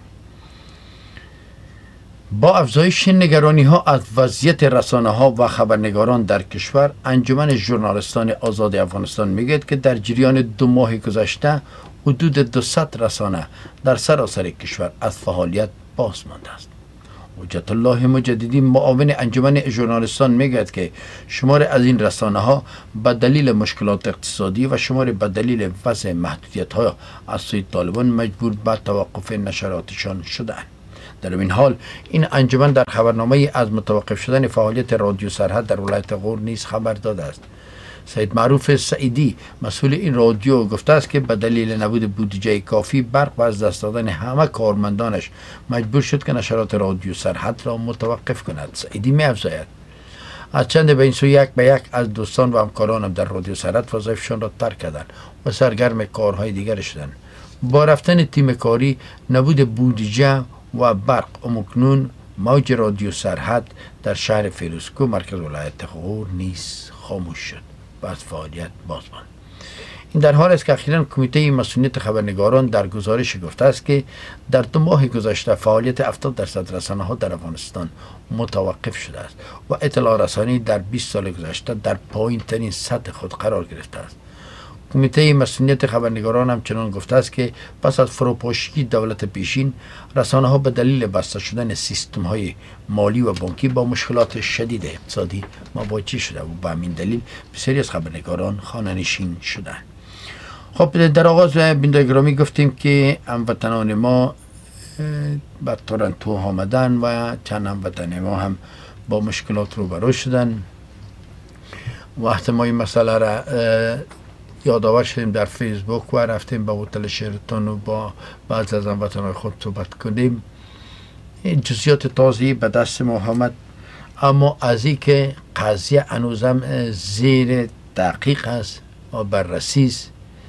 S1: با افزایش نگرانی ها از وضعیت رسانه ها و خبرنگاران در کشور، انجمن ژورنالیستان آزاد افغانستان میگوید که در جریان 2 ماه گذشته حدود 200 رسانه در سراسر کشور از فعالیت باز مانده است. حجت الله مجددی معاون انجمن ژورنالیستان میگوید که شمار از این رسانه ها به دلیل مشکلات اقتصادی و شمار به دلیل وضع محدودیت ها از سوی طالبان مجبور به توقف نشراتشان شدند. در این حال این انجمن در خبرنامه از متوقف شدن فعالیت رادیو سرحد در ولایت غور نیز خبر داده است. سید معروف سعیدی مسئول این رادیو گفته است که به دلیل نبود بودجه کافی برق و از دست دادن همه کارمندانش مجبور شد که نشرات رادیو سرحد را متوقف کند. سعیدی می افزاید از چند به این سو یک به یک از دوستان و همکارانم در رادیو سرحد وظایفشان را ترک کردند و سرگرم کارهای دیگر شدند. با رفتن تیم کاری، نبود بودجه و برق امکنون موج رادیو سرحد در شهر فیروزکوه مرکز ولایت غور نیز خاموش شد و از فعالیت باز ماند. این در حال است که اخیراً کمیته مسئولیت خبرنگاران در گزارش گفته است که در 2 ماه گذشته فعالیت 70% رسانه ها در افغانستان متوقف شده است و اطلاع رسانی در 20 سال گذشته در پایین ترین سطح خود قرار گرفته است. کمیته مسئولیت خبرنگاران همچنان گفته است که پس از فروپاشی دولت پیشین، رسانه ها به دلیل بسته شدن سیستم های مالی و بانکی با مشکلات شدید اقتصادی مواجه شده و به همین دلیل بسیاری از خبرنگاران خانه‌نشین شدند. خب در آغاز بیننده گرامی گفتیم که هموطنان ما به تورنتو آمدن و چند هموطن ما هم با مشکلات روبرو شدن. وقتی ما این مسئله را یادآور شدیم در فیسبوک و رفتیم به هتل شراتون و با بعضی از هموطنان خود صحبت کنیم، این جزئیات تازه‌ای به دست ما آمد. اما از این که قضیه هنوزم زیر تحقیق است و بررسی است،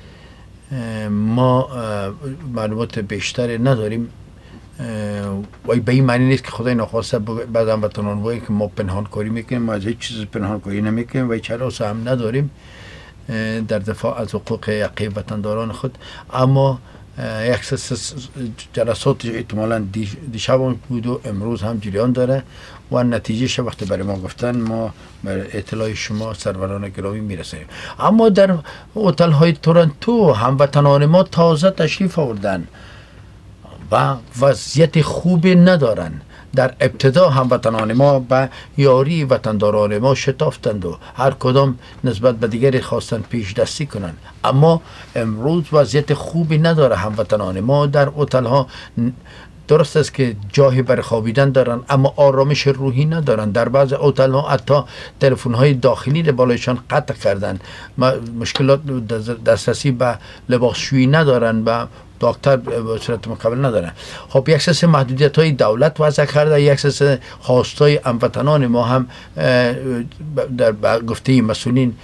S1: ما معلومات بیشتری نداریم و به این معنی نیست که خدای نخواسته بعد هموطنان بگویند که ما پنهان کاری میکنیم. ما از هیچ چیز پنهان کاری نمیکنیم و هیچ هراسه هم نداریم در دفاع از حقوق یقین وطنداران خود. اما یک جلسات احتمالاً دیشب بود و امروز هم جریان داره و نتیجهش وقتی برای ما گفتن ما بر اطلاع شما سروران گرامی میرسیم. اما در هتل های تورنتو هموطنان ما تازه تشریف آوردن و وضعیت خوبی ندارن. در ابتدا هموطنان ما به یاری وطنداران ما شتافتند و هر کدام نسبت به دیگری خواستن پیش دستی کنند. اما امروز وضعیت خوبی نداره. هموطنان ما در هتل ها درست است که جایی برای خوابیدن دارن اما آرامش روحی ندارن. در بعض هتل ها حتی تلفن های داخلی بالایشان قطع کردن. مشکلات دسترسی به لباسشویی ندارن و دکتر به صورت مکمل ندارن. خب یک سلسله محدودیت های دولت وضع کرده، یک سلسله خواستای هموطنان ما هم در گفته مسئولین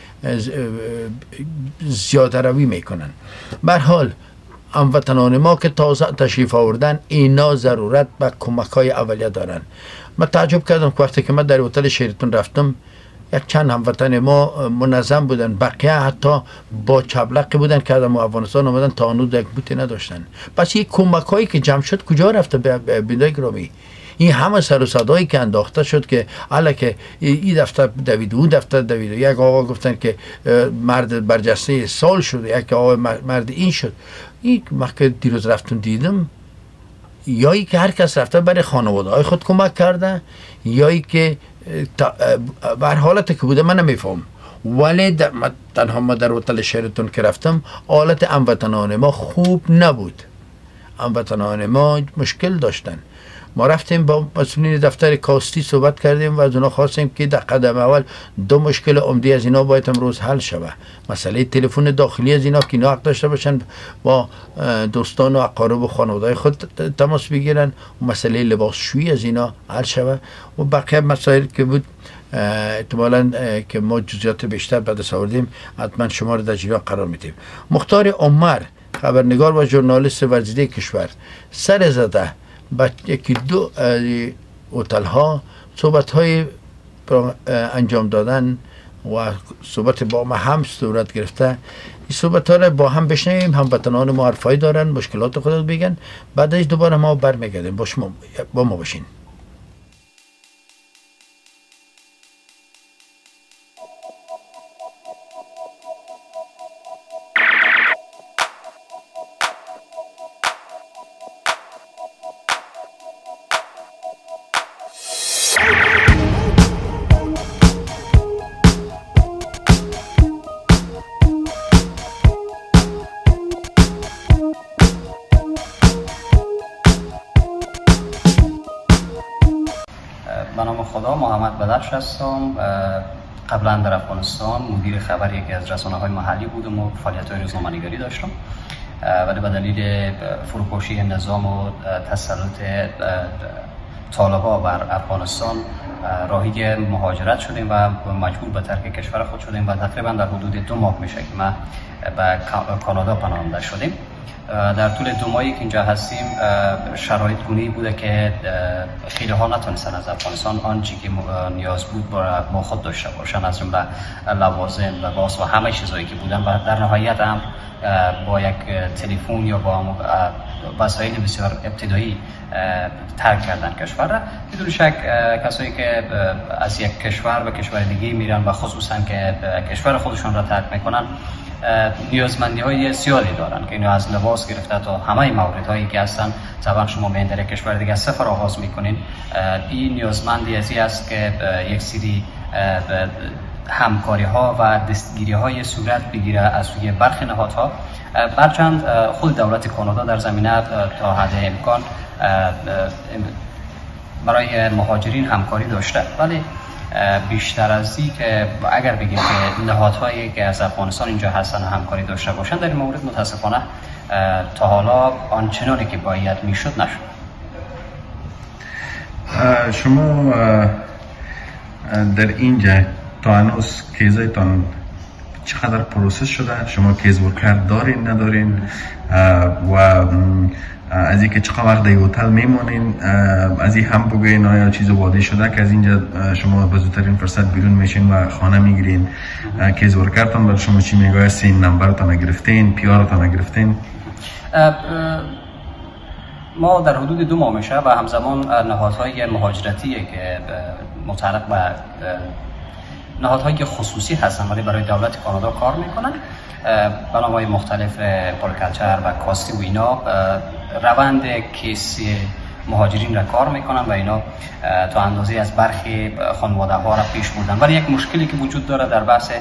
S1: زیاده روی میکنن. به هر حال هموطنان ما که تازه تشریف آوردن اینا ضرورت به کمک های اولیه دارن. من تعجب کردم که وقتی که من در هتل شیراتون رفتم یک چند هموطن ما منظم بودن، بقیه حتی با چبلقی بودن که از افغانستان آمدن تا هنوز یک بوتی نداشتن. پس این کمک هایی که جمع شد کجا رفته بینای گرامی؟ این همه سر و صدایی که انداخته شد که حالا که این دفتر دوید اون دفتر دوید، یک آقا گفتن که مرد برجسته سال شد، یک آقا مرد این شد. این که دیروز رفتم دیدم یایی که هر کس رفته برای خانواده های خود کمک کرده، یایی که بر حالتی که بوده من نمیفهم. ولی تنها ما در هتل شیراتون که رفتم حالت هموطنان ما خوب نبود. هموطنان ما مشکل داشتن. ما رفتیم با مسئولین دفتر کاستی صحبت کردیم و از اونا خواستیم که در قدم اول دو مشکل عمده از اینا باید امروز حل شود. مسئله تلفن داخلی از اینا که اینا حق داشته باشن با دوستان و اقارب و خانواده خود تماس بگیرن، و مسئله لباسشویی از اینا حل شود و بقیه مسائل که بود احتمالاً که ما جزئیات بیشتر بعد از آوردیم حتما شما رو در جریان قرار میدیم. مختار عمر، خبرنگار و ژورنالیست ورزیده کشور، سر زده با یکی دو هتل ها صحبت های انجام دادن و صحبت با ما هم صورت گرفته. این صحبت ها را با هم بشنویم، هموطنان ما حرفایی دارن، مشکلات خود بگن، بعدش دوباره ما برمیگردیم. با ما باشین.
S2: به نام خدا، محمد بدرش هستم. قبلا در افغانستان مدیر خبر یکی از رسانه‌های محلی بودم و فعالیت‌های روزنامه‌نگاری داشتم، ولی به دلیل فروپاشی نظام و تسلط طالبان بر افغانستان راهی مهاجرت شدیم و مجبور به ترک کشور خود شدیم و تقریبا در حدود 2 ماه میشه که ما به کانادا پناهنده شدیم. در طول 2 ماهی که اینجا هستیم شرایط گونه‌ای بوده که خیلی ها نتونستن از افغانستان آنچه که نیاز بود با خود داشته باشن، از جمله لوازم، لباس و همه چیزایی که بودن، و در نهایت هم با یک تلفن یا با وسایل بسیار ابتدایی ترک کردن کشور را. بدون شک کسایی که از یک کشور به کشور دیگه میرن و خصوصا که کشور خودشون را ترک میکنن نیازمندی های زیادی دارن که اینو از لباس گرفته تا همه موردهایی که هستن. طبعا شما میان در کشور دیگه صفر آغاز میکنین، این نیازمندی ازی است که یک سری همکاری ها و دستگیری های صورت بگیره از سوی برخی نهادها. برچند خود دولت کانادا در زمینه تا حد امکان برای مهاجرین همکاری داشته، ولی بیشتر از این که اگر بگیم که نهادهایی که از افغانستان اینجا هستن همکاری داشته باشن، در این مورد متاسفانه تا حالا آنچنانی که باید میشد نشد.
S3: شما در اینجا تا هنوز کیزایتان چقدر پروسس شده؟ شما کیز ورکر دارین ندارین؟ و از اینکه چقدر وقت در هتل میمونین از این هم بگوین آیا چیز وادی شده که از اینجا شما به زودترین فرصت بیرون میشین و خانه میگیرین؟ کیز ورکرتان برای شما چی میگه؟ سین نمبرتان گرفتین؟ پیارتان گرفتین؟
S2: ما در حدود 2 ماه میشه و همزمان نهادهای مهاجرتی که متعلق به نهادهای خصوصی هستن ولی برای دولت کانادا کار میکنن، برنامه‌های مختلف پولکلچر و کاستی و اینا روند کیس مهاجرین را کار میکنن و اینا تا اندازه از برخی خانواده ها را پیش بردن. ولی یک مشکلی که وجود داره در بحث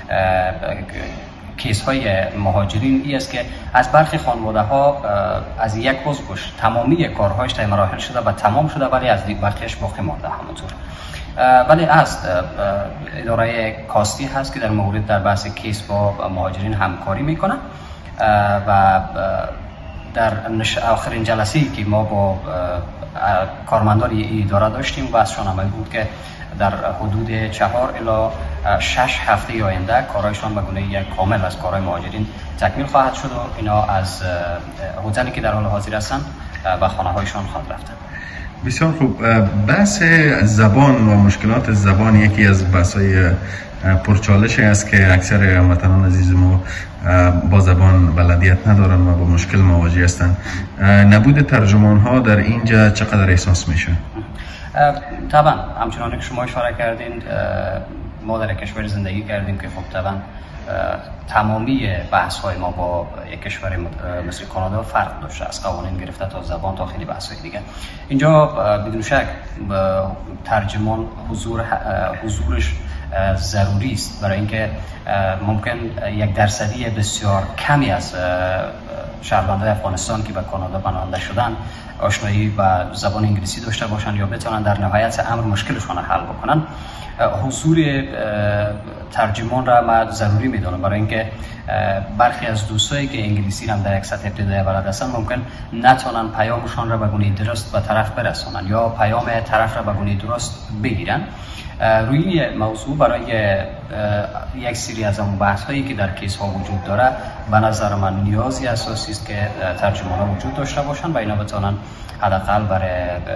S2: کیس های مهاجرین این است که از برخی خانواده ها از یک عضوش تمامی کارهایش در مراحل شده و تمام شده، ولی از دیگر برخیش باقی مانده همونطور. ولی از اداره کاستی هست که در مورد در بحث کیس با مهاجرین همکاری میکنن و در آخرین جلسه‌ای که ما با کارمندان اداره داشتیم بحثشان عملی بود که در حدود 4 الی 6 هفته آینده کارایشان به گونه کامل از کارهای مهاجرین تکمیل خواهد شد و اینا از هتلی که در حال حاضر هستند و خانه هایشان خواهد رفتن.
S3: بسیار خوب. بحث زبان و مشکلات زبان یکی از بحث‌های پرچالش است که اکثر هموطنان عزیز ما با زبان بلدیت ندارن و با مشکل مواجه هستند. نبود ترجمان ها در اینجا چقدر احساس میشه؟
S2: طبعا همچنان که شما اشاره کردین ما در کشور زندگی کردیم که خب طبعا تمامی بحث های ما با یک کشور مثل کانادا فرق داشته، از قوانین گرفته تا زبان تا خیلی بحث های دیگه. اینجا بدون شک ترجمان حضورش ضروری است، برای اینکه ممکن 1% بسیار کمی از شهروندان افغانستان که به کانادا پناهنده شدن آشنایی با زبان انگلیسی داشته باشند یا بتوانند در نهایت امر مشکلشون حل بکنن. حضور ترجمان را من ضروری میدونم، برای اینکه برخی از دوستایی که انگلیسی هم در یک سطح ابتدایی بلد هستن ممکن نتونن پیامشان را به گونه درست به طرف برسونن یا پیام طرف را به گونه درست بگیرن. روی موضوع برای یک سری از اون بحث هایی که در کیس ها وجود داره به نظر من نیازی اساسی است که ترجمان ها وجود داشته باشن و اینا بتونن حداقل برای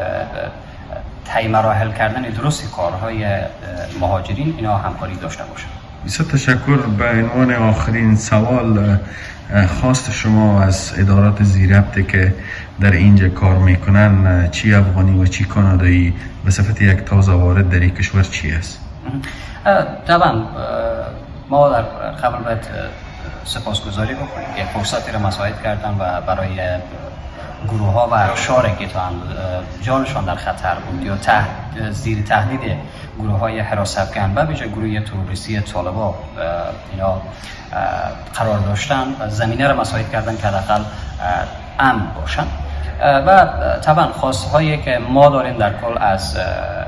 S2: طی مراحل کردن درست کارهای مهاجرین اینا همکاری داشته باشن.
S3: بسیار تشکر. به عنوان آخرین سوال، خواست شما از ادارات زیربطی که در اینجا کار میکنن، چی افغانی و چی کانادایی، به صفت یک تازه وارد در این کشور چی است؟
S2: طبعا ما در قبل باید سپاسگزاری بکنیم که فرصتی را مساعد کردن و برای گروه ها و اقشاری که تا جانشان در خطر بود یا زیر تهدید گروه های حراس افکن و بیجا گروه تروریستی طالبان اینا قرار داشتن و زمینه را مساعد کردن که حداقل امن باشن. و طبعا خواسته هایی که ما داریم در کل از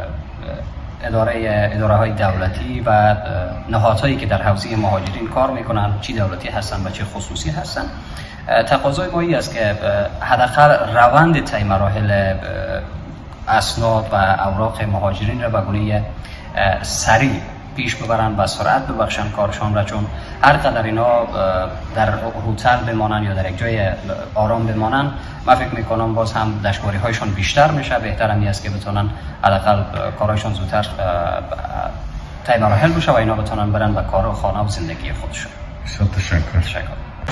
S2: اداره های دولتی و نهادهایی که در حوزه مهاجرین کار میکنن، چی دولتی هستن و چی خصوصی هستن، تقاضای ما این است که حداقل روند طی مراحل اسناد و اوراق مهاجرین را به گونه سریع پیش ببرن و سرعت ببخشن کارشان را، چون هر قدر اینا در هتل بمانن یا در یک جای آرام بمانن من فکر میکنم باز هم دشواری هایشان بیشتر میشه. بهتر هم است که بتونن حداقل کارهایشان زودتر طی مراحل بشه و اینا بتونن برن به کار و خانه و زندگی خودشون.
S3: بسیار تشکر.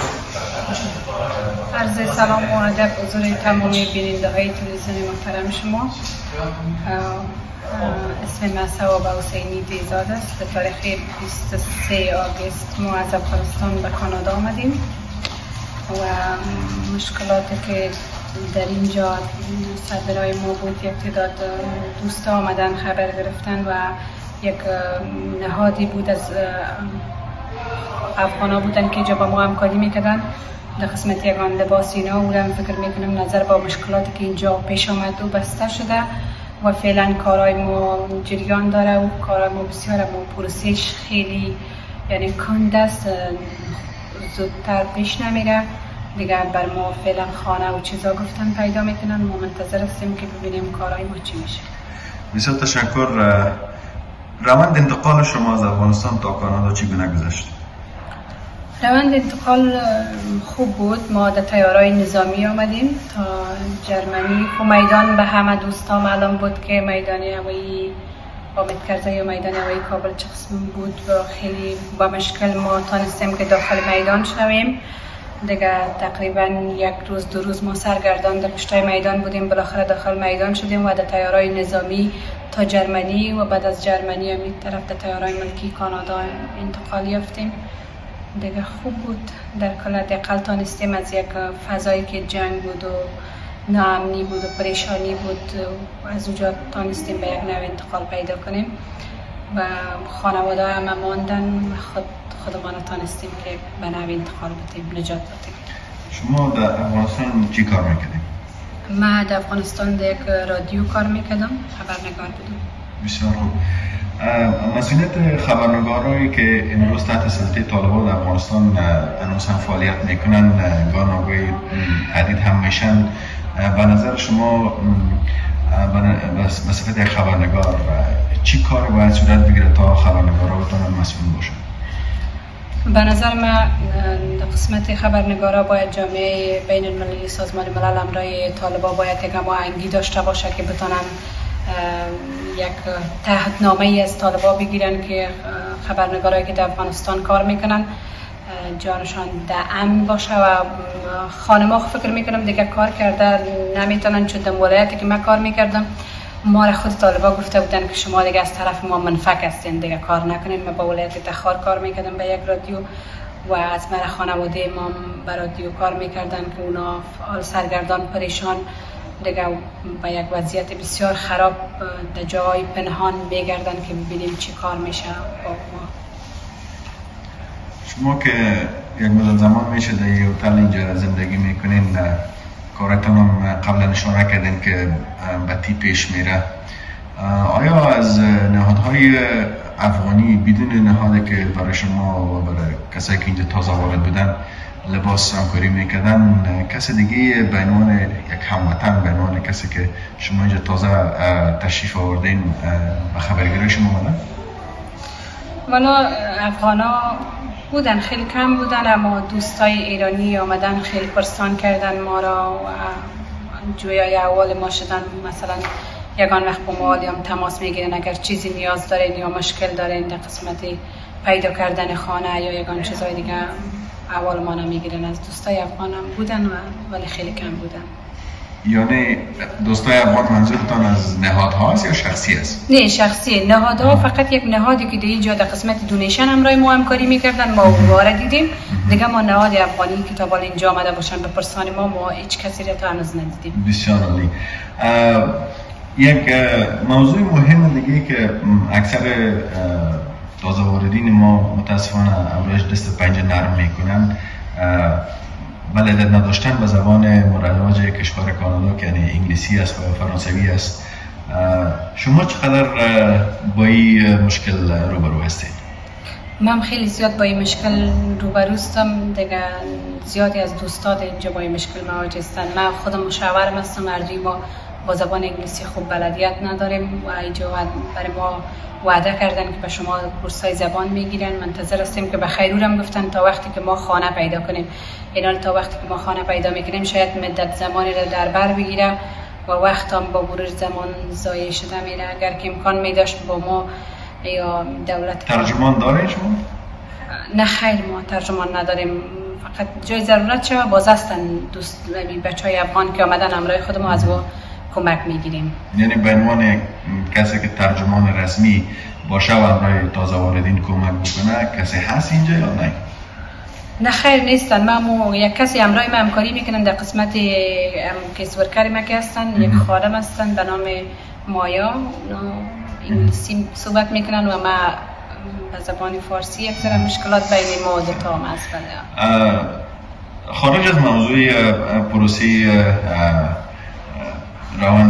S4: عرض سلام و ادب حضور تمامی بیننده های تلویزیون محترم شما. اسم من ثواب حسینی دیزاد است. به تاریخ 23 آگوست ما از افغانستان به کانادا آمدیم و مشکلاتی که در اینجا صدرای ما بود، یک تعداد دوستا آمدن خبر گرفتن و یک نهادی بود از افغانا بودن که اینجا با ما همکاری میکردن در قسمت یگان لباس اینا. او هم فکر میکنم نظر با مشکلاتی که اینجا پیش آمد و بسته شده و فعلا کارهای ما جریان داره و کارهای ما بسیار پروسش خیلی یعنی کند است، زودتر پیش نمیره دیگه. بر ما فعلا خانه و چیزا گفتن پیدا میکنن، ما منتظر هستیم که ببینیم کارهای ما چی میشه.
S3: بسیار تشکر. روند انتقال شما از افغانستان تا کانادا چی گونه گذشت؟
S4: روند انتقال خوب بود. ما در طیاره‌های نظامی آمدیم تا جرمنی و میدان به همه دوستان معلوم بود که میدان هوایی حامد کرزی یا میدان هوایی کابل چه قسم بود و خیلی با مشکل ما تانستیم که داخل میدان شویم دیگه. تقریبا یک روز دو روز ما سرگردان در پشتای میدان بودیم، بالاخره داخل میدان شدیم و در طیاره‌های نظامی تا جرمنی و بعد از جرمنی هم این طرف در طیاره‌های ملکی کانادا انتقال یافتیم دیگه. خوب بود. در کل حداقل تانستیم از یک فضایی که جنگ بود و ناامنی بود و پریشانی بود و از اونجا تانستیم به یک نوع انتقال پیدا کنیم و خانواده همه ماندن و خودمان تانستیم که به نوع انتقال بتیم، نجات بتیم.
S3: شما در افغانستان چی کار میکردیم؟
S4: من در افغانستان در یک رادیو کار میکردم، خبرنگار بودم.
S3: بسیار خوب. مسئولیت خبرنگارایی که امروز تحت سلطه طالبان در افغانستان هنوز هم فعالیت میکنن گاهی تهدید هم میشن. به نظر شما به صفت یک خبرنگار چی کار باید صورت بگیره تا خبرنگارا بتونن مسئول باشن؟
S4: به نظر من در قسمت خبرنگارا باید جامعه بین المللی سازمان ملل همراه طالبان باید یک هماهنگی داشته باشه که بتونن یک تعهدنامه از طالبان بگیرن که خبرنگارایی که در افغانستان کار میکنن جانشان در امن باشه و خانما فکر میکنم دیگه کار کرده نمیتونن، چون در ولایتی که من کار میکردم ما را خود طالبان گفته بودن که شما دیگه از طرف ما منفک هستین، دیگه کار نکنین. من با ولایت تخار کار میکردم به یک رادیو و از من خانواده ما به رادیو کار میکردن که اونا فعال سرگردان پریشان دیگه با یک وضعیت بسیار خراب در جای پنهان میگردن که ببینیم چی کار میشه با ما.
S3: شما که یک مدت زمان میشه در یه هتل اینجا زندگی میکنین، کارتون هم قبلا اشاره کردین که بدی پیش میره. آیا از نهادهای افغانی بدون نهادی که برای شما و برای کسایی که اینجا تازه وارد بودن لباس همکاری میکردن، کسی دیگه به عنوان یک هموطن، به عنوان کسی که شما اینجا تازه تشریف آوردین به خبرگیری شما بودن؟
S4: والا افغانا بودن، خیلی کم بودن، اما دوستای ایرانی آمدن خیلی پرسان کردن ما را و جویای احوال ما شدن. مثلا یگان وقت با ما هم تماس میگیرن اگر چیزی نیاز دارین یا مشکل دارین در قسمت پیدا کردن خانه یا یگان چیزای دیگه احوال ما نمیگیرن. از دوستای افغان هم بودن ولی خیلی کم بودن.
S3: یعنی دوستای افغان منظورتان از نهادها است یا شخصی است؟
S4: نه شخصی. نهادها فقط یک نهادی که در اینجا در قسمت دونیشن همراه ما همکاری میکردن، ما وارد دیدیم دیگه. ما نهاد افغانی که تا بالا اینجا آمده باشن به پرسان ما هیچ کسی را تا هنوز ندیدیم.
S3: بسیار عالی. یک موضوع مهم دیگه که اکثر تازه واردین ما متاسفانه امروز دست پنجه نرم میکنن، بلدت نداشتن به زبان مروج کشور کانادا که یعنی انگلیسی است و فرانسوی است. شما چقدر با این مشکل روبرو هستید؟
S4: من خیلی زیاد با این مشکل روبرو هستم دیگه. زیادی از دوستان اینجا با این مشکل مواجه هستن. من خودم مشاورم هستم، مردی ما با زبان انگلیسی خوب بلدیت نداریم و اینجا برای ما وعده کردن که به شما کورسای زبان میگیرن. منتظر هستیم که به خیرورم گفتن تا وقتی که ما خانه پیدا کنیم. اینا تا وقتی که ما خانه پیدا میکنیم شاید مدت زمانی رو در بر بگیره و وقت هم با مرور زمان ضایع شده میره. اگر که امکان میداشت با ما یا دولت
S3: ترجمان دارید شما؟
S4: نه خیر، ما ترجمان نداریم. فقط جای ضرورت شده باز هستن دوست بچهای افغان که آمدن همراه خود ما از ما کمک میگیریم.
S3: یعنی به عنوان کسی که ترجمان رسمی باشه و همراه تازه واردین کمک بکنه کسی هست اینجا یا نه؟
S4: نه خیر نیستن. ما یک کسی همراه ما همکاری میکنن در قسمت کیسورکاری ما که هستن. یک خادم هستن به نام مایا، انگلیسی صحبت میکنن و ما به زبان فارسی. یک سر مشکلات بین ما دو تا هست.
S3: خارج از موضوع پروسی روند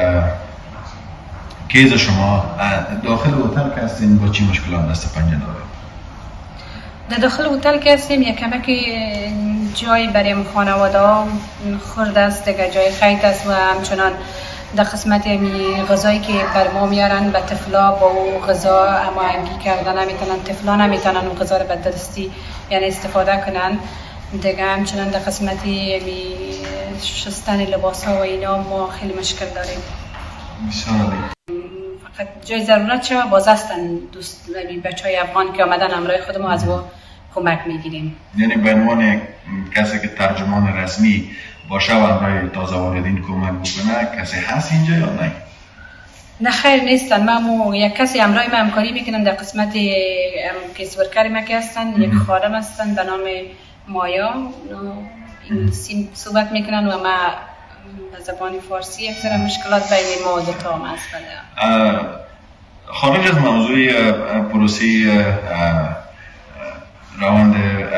S3: کیز شما، داخل هتل که هستین با چی مشکلات دست پنجه دارید؟
S4: در داخل هتل که هستیم یک کمک جای برای خانواده ها خورد است دیگه، جای خیلی است و همچنان در قسمت غذایی که بر ما میارن به طفلا با او غذا هماهنگی کردن نمیتونن، طفلا نمیتونن اون غذا رو به درستی یعنی استفاده کنن دیگه. همچنان در قسمت شستن لباس ها و اینا ما خیلی مشکل داریم. فقط جای ضرورت شده باز هستن دوست بچهای افغان که آمدن همراه خود ما از ما کمک میگیریم.
S3: یعنی به عنوان کسی که ترجمان رسمی باشه و همراه تازه واردین کمک بکنه کسی هست اینجا یا نه؟
S4: نه خیر نیستن. ما یک کسی همراه ما همکاری میکنن در قسمت کیسورکاری ما که هستن. یک خادم هستن به نام مایا، انگلیسی صحبت میکنن و ما به زبان فارسی. یک سر مشکلات بین ما دو تا هست.
S3: خارج از موضوع پروسی روند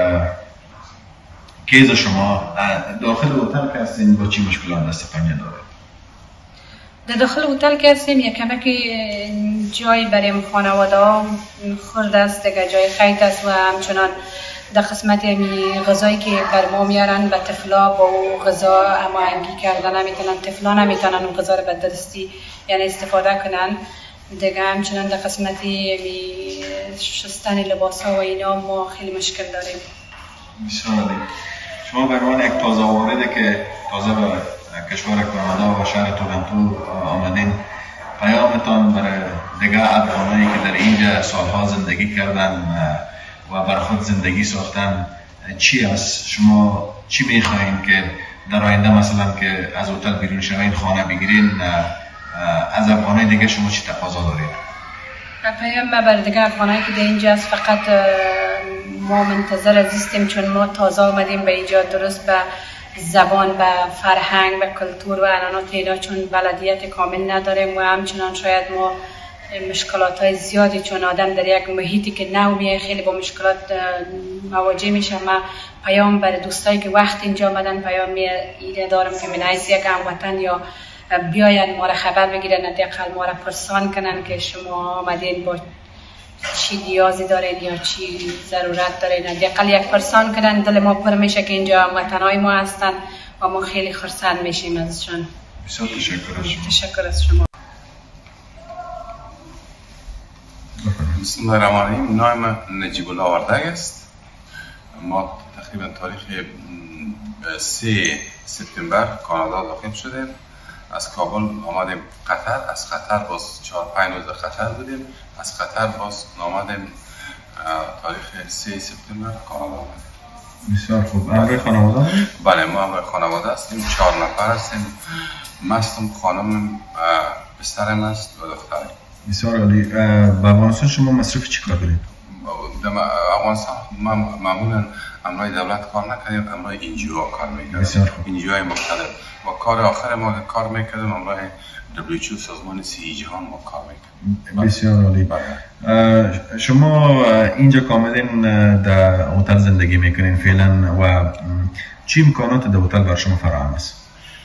S3: کیز شما، داخل هتل که هستین با چی مشکلات دست پنجه دارید؟
S4: در داخل هتل که هستیم یک کمک جای برای خانواده ها خورد است دیگه، جای خیلی است و همچنان در قسمت غذایی که بر ما میارن به طفلا با او غذا هماهنگی کردن نمیتونن، طفلا نمیتونن اون غذا رو به درستی یعنی استفاده کنن دیگه. همچنان در قسمت شستن لباس ها و اینا ما خیلی مشکل داریم.
S3: بسیار عالی. شما به عنوان یک تازه وارده که تازه به کشور کانادا و شهر تورنتو آمدین، پیامتان برای دیگه افغانایی که در اینجا سالها زندگی کردن و بر خود زندگی ساختن چی است؟ شما چی میخواین که در آینده مثلا که از هتل بیرون شوین خانه بگیرین، از افغانای دیگه شما چی تقاضا دارید؟
S4: پیام ما بر دیگه افغانایی که در اینجا است، فقط ما منتظر عزیزیم چون ما تازه آمدیم به اینجا، درست به زبان، به فرهنگ، به کلتور و عنعنات اینا چون بلدیت کامل نداریم و همچنان شاید ما مشکلات های زیادی چون آدم در یک محیطی که نو میه خیلی با مشکلات مواجه میشه. ما پیام برای دوستایی که وقت اینجا آمدن پیام ایده دارم که من از یک هموطن یا بیاین ما را خبر بگیرن، حداقل ما را پرسان کنن که شما آمدین با چی نیازی دارین یا چی ضرورت دارین، حداقل یک پرسان کنن. دل ما پر میشه که اینجا هموطنای ما هستن و ما خیلی خرسند میشیم ازشون.
S3: بسیار تشکر از شما.
S4: تشکر از شما.
S5: بسم الله الرحمن الرحیم. نام نجیب الله وردگ است. ما تقریبا تاریخ 3 سپتامبر کانادا داخل شدیم. از کابل آمدیم قطر، از قطر باز 4-5 روز قطر بودیم، از قطر باز آمدیم تاریخ 3 سپتامبر کانادا آمدیم.
S3: بسیار خوب. همراه خانواده؟
S5: بله ما همراه خانواده هستیم، 4 نفر هستیم. مستم، خانم، پسرم است و دخترم.
S3: بسیار عالی. به افغانستان شما مصرف چی کار دارید؟
S5: در افغانستان ما معمولا امرای دولت کار نکنیم، امرای انجیو کار میکنیم.
S3: بسیار خوب.
S5: انجیو های مختلف. و کار آخر ما کار میکردیم امرای WHO سازمان صحی جهان ما کار میکنیم.
S3: بسیار عالی. شما اینجا کاملین در هتل زندگی میکنین فعلا و چی امکانات در هتل بر شما فراهم است؟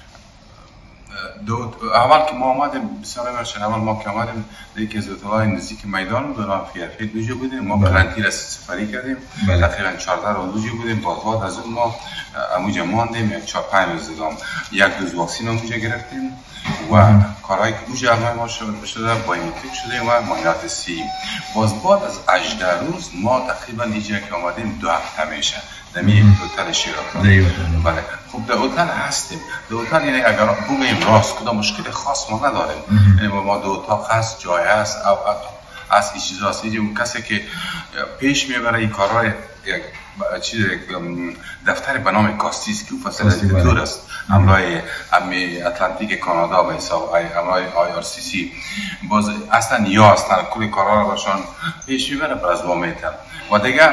S5: اول که ما آمدیم بسیار مرشن، اول ما که آمدیم یکی از هتل‌های نزدیک میدان به نام فیرفیلد اونجا بودیم. ما کلانتیر را سفری کردیم. تقریبا 14 روز اونجا بودیم. بعد از اون ما اونجا ماندیم 4-5 روز دیگه یک دوز واکسن اونجا گرفتیم و کارهایی که اونجا عمل ما شده بایومتریک شده و معاینات سی. باز بعد از 18 روز ما تقریبا اینجا که آمدیم 2 هفته میشه دمی هتل شیراز. بله خب در هتل هستیم. در هتل یعنی اگر بگیم راست کدام مشکل خاص ما نداریم. یعنی ما 2 اتاق هست، جای هست، از این چیزا هست. اون کسی که پیش میبره این کارهای یک چیز دفتر به نام کاستیس که فاصله دور است امرای اتلانتیک کانادا به حساب امرای IRCC باز اصلا یا اصلا کل کارها رو برشان پیش میبره بر از وامیتن و دیگه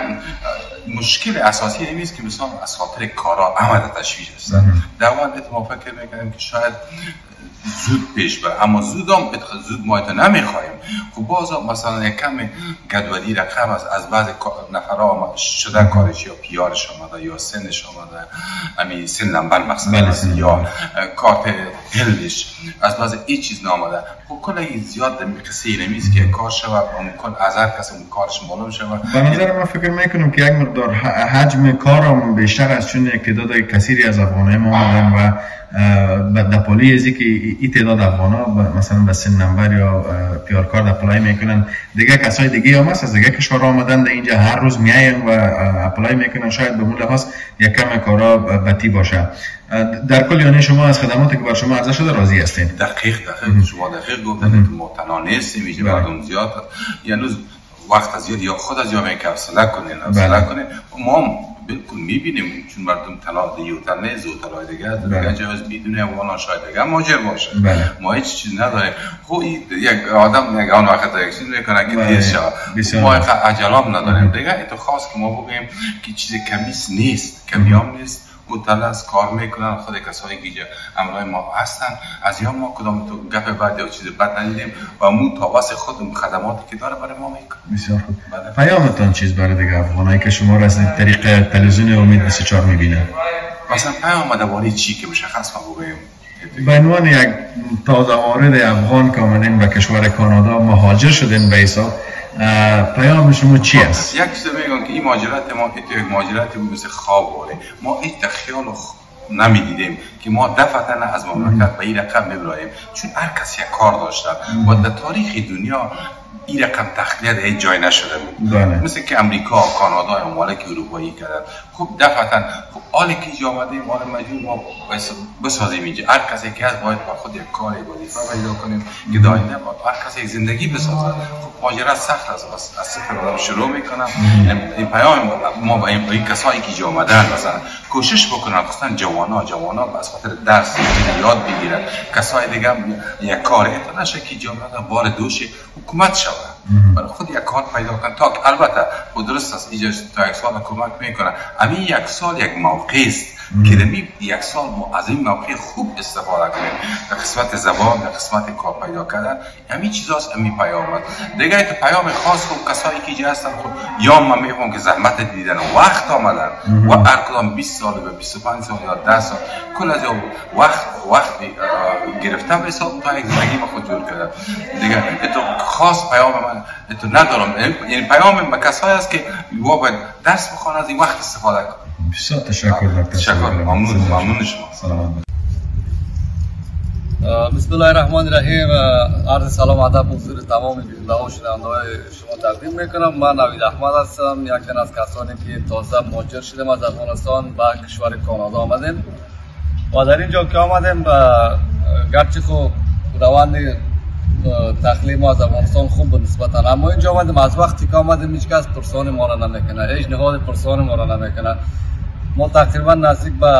S5: مشکل اساسی نیست که مثلا از خاطر کارها عمل تشویش است. در واقع ما فکر میکنیم که شاید زود پیش بره، اما زود ما ایتا نمیخوایم. خب باز مثلا یک کم گدولی رقم از بعض نفرها شده کارش یا پیارش آمده یا سنش آمده، همین سن نمبر مثلا یا کارت هلش از بعض این چیز نامده. خب کلی زیاد قصه نمیست که کار شود و از هر کس اون کارش معلوم شود.
S3: به نظر من فکر میکنم که یک مقدار حجم کارم بیشتر از چون یک تعداد کثیری از افغانای ما آمدن و در پالی ازی که این تعداد افغانا مثلا به سن نمبر یا پیارکار اپلای میکنن، دیگه کسای دیگه هم هست از دیگه کشور آمدن در اینجا هر روز میاین و اپلای میکنن. شاید به اون لحاظ یک کم کارا بتی باشه. در کل یعنی شما از خدماتی که بر شما عرضه شده راضی هستین؟
S5: دقیق شما دقیق گفتید که متنا نیستیم اینجا مردم زیاد یعنی وقت زیاد یا خود از جامعه که حوصله کنین ما بالکل میبینیم چون مردم تنها دیوتر نه زوترهای دیگه جایز بدون افغان شاید دیگه ماجر باشه. ما هیچ چیز نداریم. خب یک آدم یک آن وقت یک چیز میکنه که دیر شد ما عجلام نداریم دیگه. تو خاص که ما بگیم که چیز کمیس نیست، کمیام نیست. هتل از کار میکنن خود کسایی که امرای ما هستن از یا ما کدام تو گپ بعد یا چیز بد ندیدیم و مو تابس خود خدماتی که داره برای ما میکنه.
S3: بسیار خوب. پیامتان چیز برای دیگه افغانایی که شما را از طریق تلویزیون امید 24 میبینن؟
S5: مثلا پیام درباره چی که مشخص ما بگیم
S3: به عنوان یک تازه وارد افغان که آمدین به کشور کانادا مهاجر شدین به حساب، پیام شما چی است؟
S5: یک چیز میگم که این مهاجرت ما یک مهاجرت بود مثل خواب واره. ما هیچ خیال نمیدیدیم که ما دفعتاً از مملکت به این رقم ببراییم، چون هر کسی یک کار داشته و در تاریخ دنیا این رقم تخلیه هیچ جای نشده بود. مثل که امریکا، کانادا و ممالک اروپایی کردن. خب دفعتاً خب حالی که اینجا آمدیم ما مجبور ما بسازیم اینجا. هر کسی که هست باید با خود یک کاری وظیفه پیدا کنیم که داینده با هر کسی یک زندگی بسازه. خب ماجرا سخت است، از صفر آدم شروع میکنم. این پیام ما با این کسایی که اینجا آمدن مثلا کوشش بکنن، خصوصا جوانا بس خاطر درس یاد بگیرن. کسای دیگه یک کار تا نشه که اینجا آمدن بار دوش حکومت شود. برای خود یک کار پیدا کن تا البته و درست است اینجا تا یک سال کمک میکنه. همین یک سال یک موقع است که دمی یک سال ما از این موقع خوب استفاده کنیم در قسمت زبان، در قسمت کار پیدا کردن. همین چیزاست همین پیامات دیگه. تو پیام خاص خب کسایی که اینجا هستن خب یا من میگم که زحمت دیدن و وقت آمدن و هر کدام 20 سال و 25 سال یا 10 سال کل از وقت گرفتم به حساب تا یک زندگی با خود جور کردن دیگه. تو خاص پیام من تو ندارم، یعنی پیام به کسایی است که باید درس بخوان از این وقت استفاده کنن.
S3: بسیار تشکر دکتر.
S5: تشکر، ممنون شما.
S3: سلامت.
S6: بسم الله الرحمن الرحیم. عرض سلام ادب حضور تمام بینندگان و شنوندگان شما تقدیم میکنم. من نوید احمد هستم، یک تن از کسانی که تازه مهاجر شدیم از افغانستان به کشور کانادا آمدیم و در اینجا که آمدیم گرچه خب روند تخلیه ما از افغانستان خوب به نسبتا، اما اینجا آمدیم از وقتی که آمدیم هیچ کس پرسان ما را نمیکنه، هیچ نهاد پرسان ما را نمیکنه. ما تقریبا نزدیک به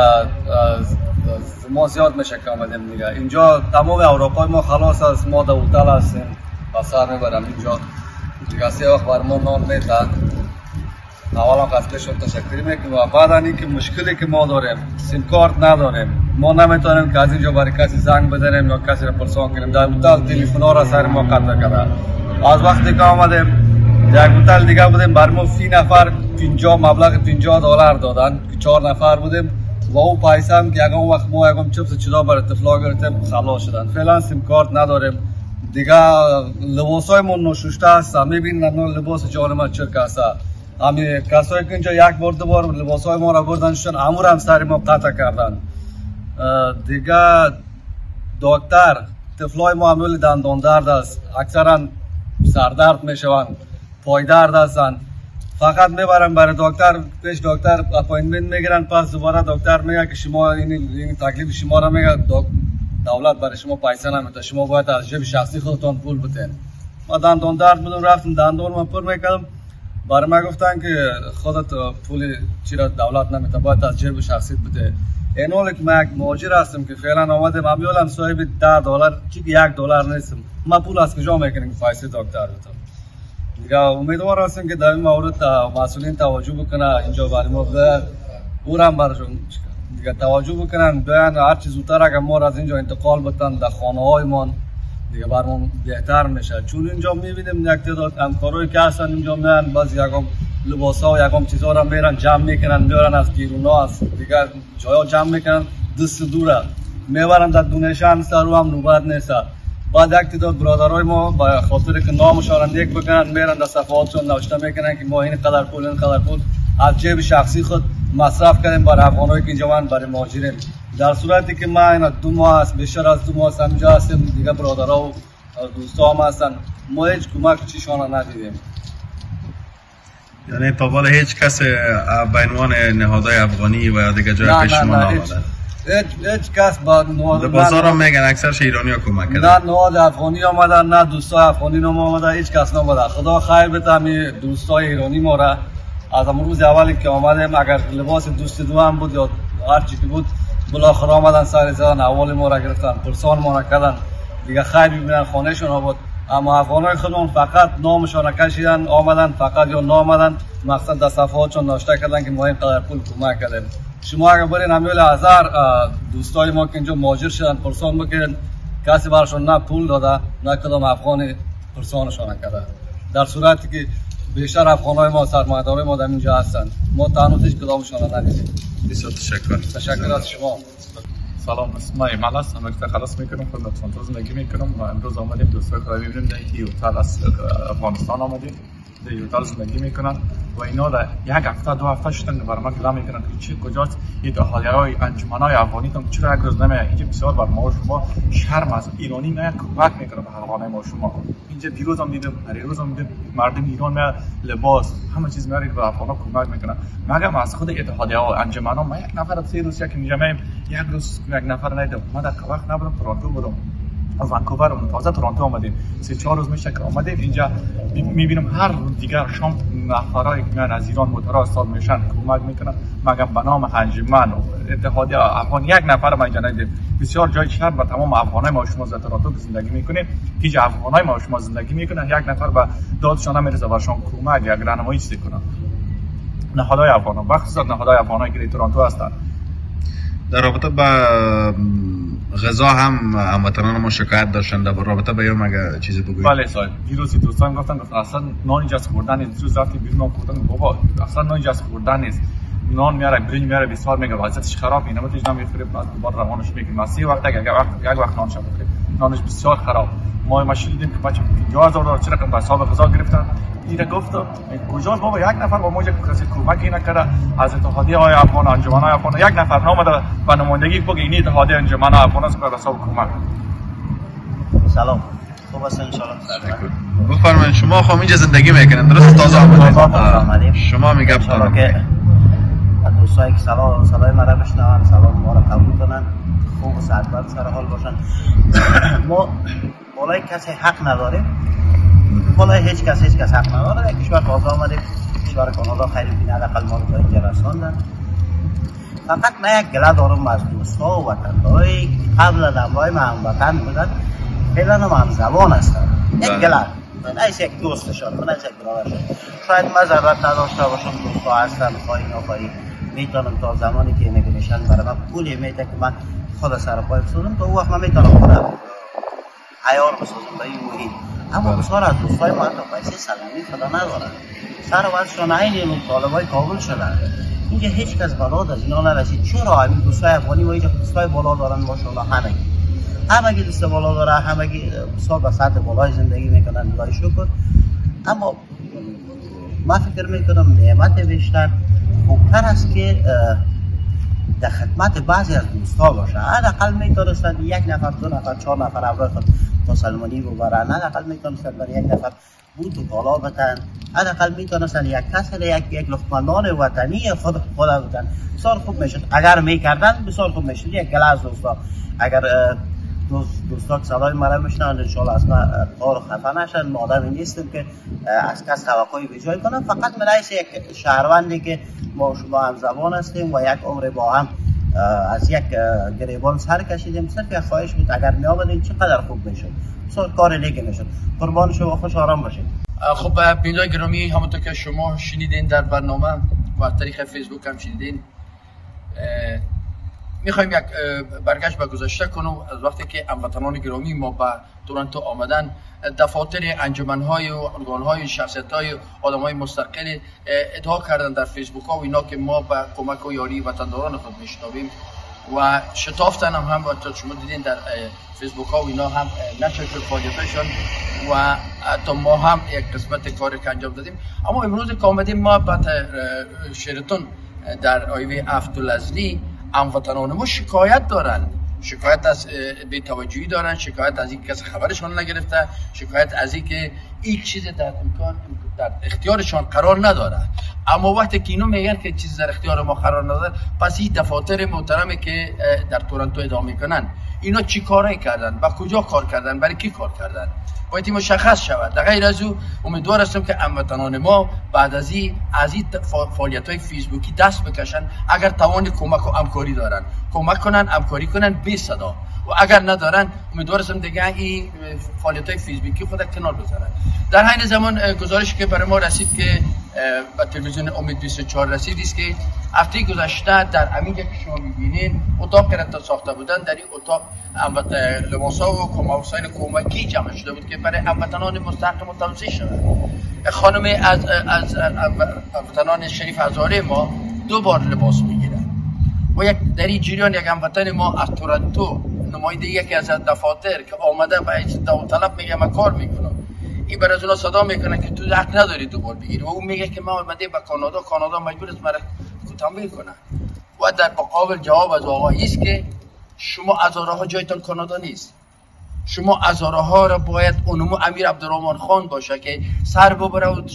S6: ما زیاد میشه که آمدیم دیگه. اینجا تمام اوراقای ما خلاص است، ما در هتل هستیم و سر میبرم اینجا دیگه. 3 وقت بر ما نان میدن. اولا قصدشون تشکر میکنم و بعدا اینکه مشکلی که ما داریم سیم کارت نداریم، ما نمیتونیم که از اینجا برای کسی زنگ بزنیم یا کسی را پرسان کنیم. در هتل تلفن‌ها را سر ما قطع کردن. از وقتی که آمدیم در هتل دیگه بودیم بر ما فی نفر 50 مبلغ $50 دادن که 4 نفر بودیم و او پیسه هم که یکم وقت ما یکم چپس چیزا برای طفلا گرفتیم خلاص شدن. فعلا سیم کارت نداریم دیگه. لباسای ما نوشوشته است، میبینن لباس جان ما چرک است. همین کسایی که اینجا یک بار دو بار لباسای ما را بردنشون امور هم سر ما قطع کردن دیگه. دکتر طفلای ما عمل دندان درد است، اکثرا سردرد میشوند، پای درد هستند. فقط میبرن برای دکتر، پیش دکتر اپاینتمنت میگیرن، پس دوباره دکتر میگه که شما این تکلیف شما را میگه دولت برای شما پیسه نمیده، شما باید از جیب شخصی خودتون پول بدین. ما دندان درد بودم رفتم دندان ما پر میکردم، برای ما گفتن که خودت پول چرا دولت نمیده، باید از جیب شخصی بده. این حالی که من یک مهاجر هستم که فعلا آمدم، امیالم صاحب $10 چی $1 نیستم، ما پول از کجا میکنیم که پیسه دکتر بدم دیگه. امیدوار هستم که در این مورد مسئولین توجه بکنه، اینجا برای ما اورم برشون دیگه توجه بکنن، بیان هر چیز زودتر اگر ما را از اینجا انتقال بدن در خانه های ما دیگه برامون بهتر میشه. چون اینجا میبینیم یک تعداد همکارایی که هستن اینجا میان بعضی یکم لباسا و یکم چیزا را میرن جمع میکنن، میارن از بیرونا از دیگه جایا جمع میکنن، دست دوره میبرن در دونشان سرو هم نوبت نیست. بعد یک تعداد برادرای ما با خاطر که نامشان نیک بکنن میرن در صفحاتشون نوشته میکنن که ما این قدر پول از جیب شخصی خود مصرف کردیم برای افغانایی که اینجا من برای مهاجرین. در صورتی که ما اینا 2 ماه است، بیشتر از 2 ماه است اینجا هستیم دیگه، برادرها و دوستا هم هستن، ما هیچ کمک چیشان ندیدیم.
S3: یعنی تا بالا هیچ کس به عنوان نهادهای افغانی و دیگه جای پیش شما نآمدن؟
S6: هیچ کس با نهاد
S3: بازار هم میگن اکثر ایرانی ها کمک کردن.
S6: نه نهاد افغانی آمدن، نه دوستای افغانی آمدن، هیچ کس نآمده. خدا خیر بده همین دوستای ایرانی ما را. از روز اولی که آمدیم اگر لباس دوست دو هم بود یا هر چی که بود بالاخره آمدن سر زدن، اول ما را گرفتن، پرسان ما را کردن دیگه، خیر ببینن خانهشون آباد. اما افغانای خودمون فقط نامشان را کشیدن آمدن، فقط یا نامدن، مقصد در صفحاتشون نوشته کردن که ما این قدر پول کمک کردیم. شما اگر برین امیل هزار دوستای ما که اینجا مهاجر شدن پرسان بکنن، کسی براشون نه پول داده نه کدام افغانی پرسانشان کرده. در صورتی که بیشتر افغانای ما سرمایه‌دارای ما در اینجا هستند، ما تنها هیچ کدامشان را ندیدیم.
S3: بسیار تشکر.
S6: تشکر از شما. سلام، اسم من ایمال است. امریکا خلاص میکنم، خدمت تورنتو زندگی میکنم و امروز آمدیم دوستای خود ببینیم در هتل از افغانستان آمدیم. در هتل زندگی میکنن و اینا در یک هفته دو هفته شدن برای ما گله میکنن که چه کجاست اتحادیه‌های انجمن‌های افغانی تون چرا یک روز نمیاد اینجا. بسیار بر ما شما شرم از ایرانی میاد کمک میکنه به افغانای ما شما. اینجا دیروز هم دیدم، روز هم دیدم مردم ایران میاد لباس همه چیز میاره به افغانا کمک میکنه. مگم از خود اتحادیه‌ها انجمن‌ها ما یک نفر از 3 روز که اینجا میایم یک روز یک نفر ندیدم. ما در وقت نبودم، تورنتو بودم، ونکوور و تازه تورنتو آمدیم. 3-4 روز میشه که آمدیم اینجا. میبینم هر روز دیگر شام نفرایی که میان از ایران موتورها استاد میشن کمک میکنن. مگم به نام انجمن و اتحادیه افغان یک نفر ما اینجا ندیدیم. بسیار جای شرم به تمام افغانای ما شما در تورنتو زندگی میکنیم که افغانای ما شما زندگی میکنن، یک نفر به دادشان نمیرسه برشان کمک یک راهنمایی چیزی کنن. نهادهای افغانا بخصوصا نهادهای افغانایی که در تورنتو هستن.
S3: در رابطه با غذا هم هموطنان ما شکایت داشتن. در رابطه با اون مگه چیزی بگویید؟
S6: بله صاحب، دیروز دوستان گفتن اصلا نان اینجا خوردن نیست. دیروز رفتیم بیرون گفتن بابا اصلا نان اینجا خوردن نیست. نان میاره، برنج میاره، بسیار میگه وضعیتش خراب، اینا میتونی نمیخوره، بعد دوباره روانش میکنیم. ما 3 وقت یک وقت نان شب بخوریم، نانش بسیار خراب. ما شنیدیم که بچه $50,000 چرا که حساب غذا گرفتن. دیگه گفتم کجاست بابا، یک نفر با ما کسی کمکی نکرده از اتحادیه های افغان، انجمن های افغان. یک نفر نامده و نمایندگی بگه این اتحادیه انجمن های افغان است که حساب کمک.
S7: سلام، خوب هستین ان شاء الله.
S3: بفرمایید شما خب اینجا زندگی میکنین درست؟ تازه آمدید. شما میگم
S7: که دوستایی که صدای مرا بشنون سلام ما را قبول کنن، خوب و صحت سر حال باشن. ما بالای کسی حق نداریم، بالای هیچ کس حق نداره. در کشور تازه آمدیم، کشور کانادا خیلی بین حداقل ما رو اینجا رساندن. فقط من یک گله دارم از دوستا و وطندارایی که قبل از امرای من هموطن بودن، فعلا هم زبان هستن. یک گله، من ایس یک دوستشان، من ایس یک برادرشان. شاید من ضرورت نداشته باشم، دوستا هستن خواهی نخواهی میتونم تا زمانی که میگنشن برای من پولی میده که من خود سر پای بسازم، تا او وقت من میتونم خودم عیار بسازم به این محیط. اما بسیار از دوستای ما تا پیسه سلامی خدا ندارن، سر وضعشان عین طالبای کابل شدن. اینجا هیچ کس بلاد از اینا نرسید. چرا همین دوستای افغانی و اینجا دوستای بالا دارن ماشاءالله، همگی دوست بالا داره، همگی بسیار به سطح بالای زندگی میکنن، خدای شکر. اما من فکر میکنم نعمت بیشتر خوبتر است که در خدمت بعضی از دوستا باشه. حداقل میتونستن یک نفر، 2 نفر، 4 نفر اول خود مسلمانی ببرن، حداقل میتونستن برای یک نفر بود و بالا بدن، حداقل میتونستن یک کسر یک لقمه نان وطنی خود بدن. بسیار خوب میشد اگر میکردن، بسیار خوب میشد. یک گله از دوستا اگر دوستا صدای مرا میشنن انشالله از ما قار خفه نشن. ما آدمی نیستیم که از کس توقعی به جای کنم. فقط من رئیس یک شهروندی که ما شما هم زبان هستیم و یک عمر با هم از یک گریبان سر کشیدیم. صرف یک خواهش بود اگر می آمدین چقدر خوب میشد، بسیار کار نیکی میشد. قربان شما، خوش آرام باشید.
S8: خب بینندگان گرامی، همونطور که شما شنیدین در برنامه و از طریق فیسبوک هم شنیدین، میخوایم یک برگشت به گذشته کنیم. از وقتی که هموطنان گرامی ما به تورنتو آمدن، دفاتر انجمن‌های و ارگان‌های شخصیت‌های آدم‌های مستقل ادعا کردن در فیسبوک ها و اینا که ما به کمک و یاری وطنداران خود میشنویم و شتافتن هم تا شما دیدین در فیسبوک ها و اینا هم نشر شد فعالیتشون و حتی ما هم یک قسمت کاری که انجام دادیم. اما امروز که آمدیم ما به شیراتون در آیوی افتولزلی، هموطنان ما شکایت دارن، شکایت از بی‌توجهی دارن، شکایت از اینکه کسی خبرشون نگرفته، شکایت از اینکه این چیز در اختیارشان قرار نداره. اما وقتی که اینو میگن که چیز در اختیار ما قرار نداره، پس این دفاتر محترمی که در تورنتو ادامه میکنن اینا چی کاری کردن، با کجا کار کردن، برای کی کار کردن، باید مشخص شود. در غیر از او امیدوار هستم که هموطنان ما بعد از این فعالیت‌های فیسبوکی دست بکشن. اگر توان کمک و همکاری دارن، کمک کنن، همکاری کنن بی صدا، و اگر ندارن امیدوار هستم دیگه این فعالیت‌های فیسبوکی خود کنار بذارن. در همین زمان گزارشی که برای ما رسید که به تلویزیون امید 24 رسید است که هفته گذشته در همین که شما می‌بینید اتاق که ساخته بودن، در این اتاق لباس‌ها و وسایل کمکی جمع شده بود که برای هموطنان مستحق توزیع شود. خانم از هموطنان شریف هزاره ما 2 بار لباس میگیرن و یک در این جریان یک هموطن ما از تورنتو، نماینده یکی از دفاتر که آمده و داوطلب میگه من کار میکنم، این برای از اونا صدا میکنه که تو حق نداری دوبار بگیری و اون میگه که من آمده به کانادا مجبور است مرا تنبیه کنه. و در مقابل جواب از آقایی است که شما هزارها جایتان کانادا نیست، شما هزارها را باید اونمو امیر عبدالرحمن خان باشه که سر ببره و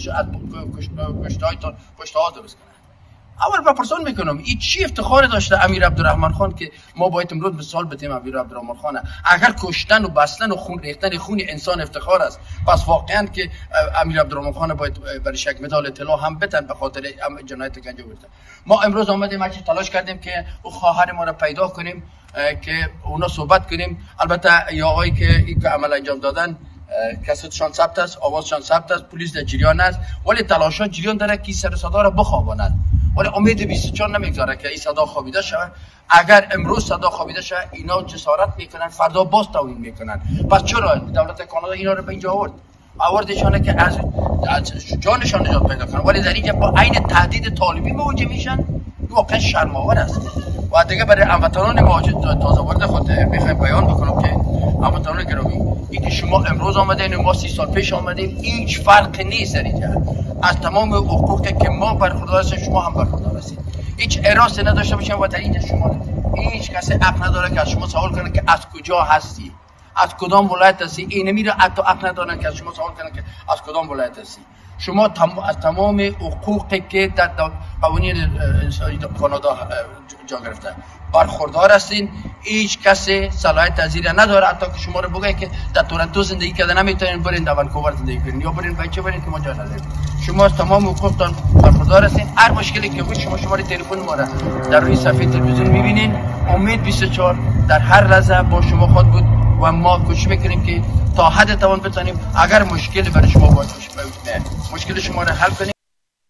S8: کشته ها درست کنه. اول بپرسان میکنم این چی افتخار داشته امیر عبدالرحمن خان که ما باید امروز مثال بتیم امیر عبدالرحمن خان؟ اگر کشتن و بستن و خون ریختن خون انسان افتخار است، پس واقعا که امیر عبدالرحمن خان باید برای یک مدال طلا هم بتن به خاطر جنایت که انجام داده. ما امروز آمدیم چه تلاش کردیم که او خواهر ما را پیدا کنیم که اونا صحبت کنیم. البته یا آقایی که این عمل انجام دادن کساتشان ثبت است، آوازشان ثبت است، پلیس در جریان است، ولی تلاشات جریان داره که سر صدا را بخواباند. ولی امید 24 نمیگذاره که این صدا خوابیده شود. اگر امروز صدا خوابیده شود اینا جسارت میکنن، فردا باز توهین میکنن. پس چرا دولت کانادا اینا رو به اینجا آوردشانه که از جانشان نجات پیدا کنن، ولی در اینجا با عین تهدید طالبی مواجه میشن؟ واقعا شرم‌آور است. و دیگه برای هموطنان مهاجر تازه وارد خود میخوایم بیان بکنم که هموطنان گرامی، این که شما امروز آمدین و ما 30 سال پیش آمدیم هیچ فرق نیست در اینجا. از تمام حقوقی که ما برخوردار هستیم شما هم برخوردار هستید. هیچ اراده نداشته باشین و در اینجا شما هیچ کسی حق نداره که از شما سوال کنه که از کجا هستی، از کدام ولایت هستی. این میره حتی حق ندارن که از شما سوال کنه که از کدام ولایت هستی. شما از تمام حقوقی که در قوانین کانادا جا گرفته برخوردار هستین. هیچ کسی صلاحیت تذیر نداره حتی که شما رو بگه که در تورنتو زندگی کرده نمیتونین برین در ونکوور زندگی کنین یا برین بچه برین که ما جا نداریم. شما از تمام حقوقتان برخوردار هستین. هر مشکلی که بود شما شماره تلفن ما را در روی صفحه تلویزیون میبینین. امید 24 در هر لحظه با شما خود بود و ما کوشش میکنیم که تا حد توان بتونیم اگر مشکلی برای شما باشه مشکل شما را حل کنیم.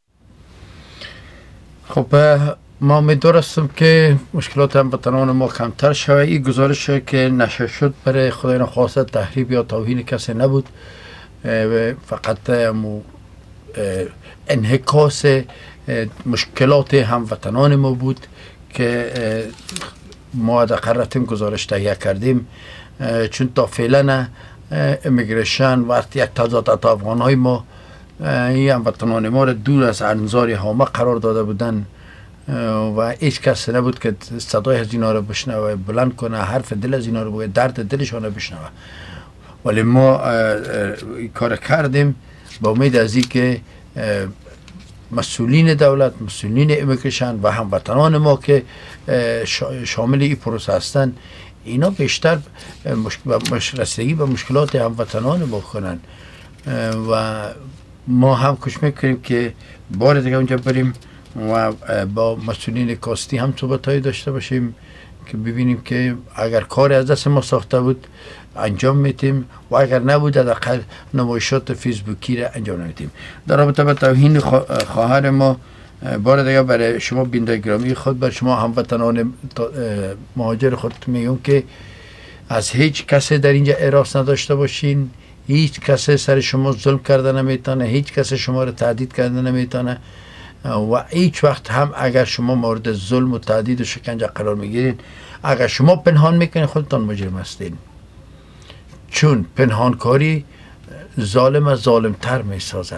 S1: خب ما امیدوار هستم که مشکلات هموطنان ما کمتر شود. این گزارش که نشر شد برای خدای نخواسته تحریف یا توهین کسی نبود، فقط انعکاس مشکلات هموطنان ما بود که ما در قرارتیم گزارش تهیه کردیم. چون تا فعلا امیگریشن وقتی یک تعداد از افغانهای ما این هموطنان ما را دور از انظار حامه قرار داده بودن و هیچ کس نبود که صدای از اینا رو بشنوه، بلند کنه، حرف دل از اینا رو بگه، درد دلشان رو بشنوه. ولی ما این کار کردیم با امید از این که مسئولین دولت، مسئولین امیگریشن و هموطنان ما که شامل این پروسه هستند اینا بیشتر رسیدگی به مشکلات هموطنان ما کنن و ما هم کوشش میکنیم که بار دیگه اونجا بریم و با مسئولین کاستی هم صحبت‌هایی داشته باشیم که ببینیم که اگر کار از دست ما ساخته بود انجام میتیم و اگر نبود حداقل نمایشات فیسبوکی را انجام نمیتیم. در رابطه با توهین خواهر ما بار دیگه برای شما بیننده گرامی خود، برای شما هموطنان مهاجر خود میگم که از هیچ کسی در اینجا اراده نداشته باشین. هیچ کسی سر شما ظلم کرده نمیتونه، هیچ کسی شما رو تهدید کرده نمیتونه و هیچ وقت هم اگر شما مورد ظلم و تهدید و شکنجه قرار میگیرین، اگر شما پنهان میکنین خودتان مجرم هستین. چون پنهانکاری ظالم از ظالمتر میسازه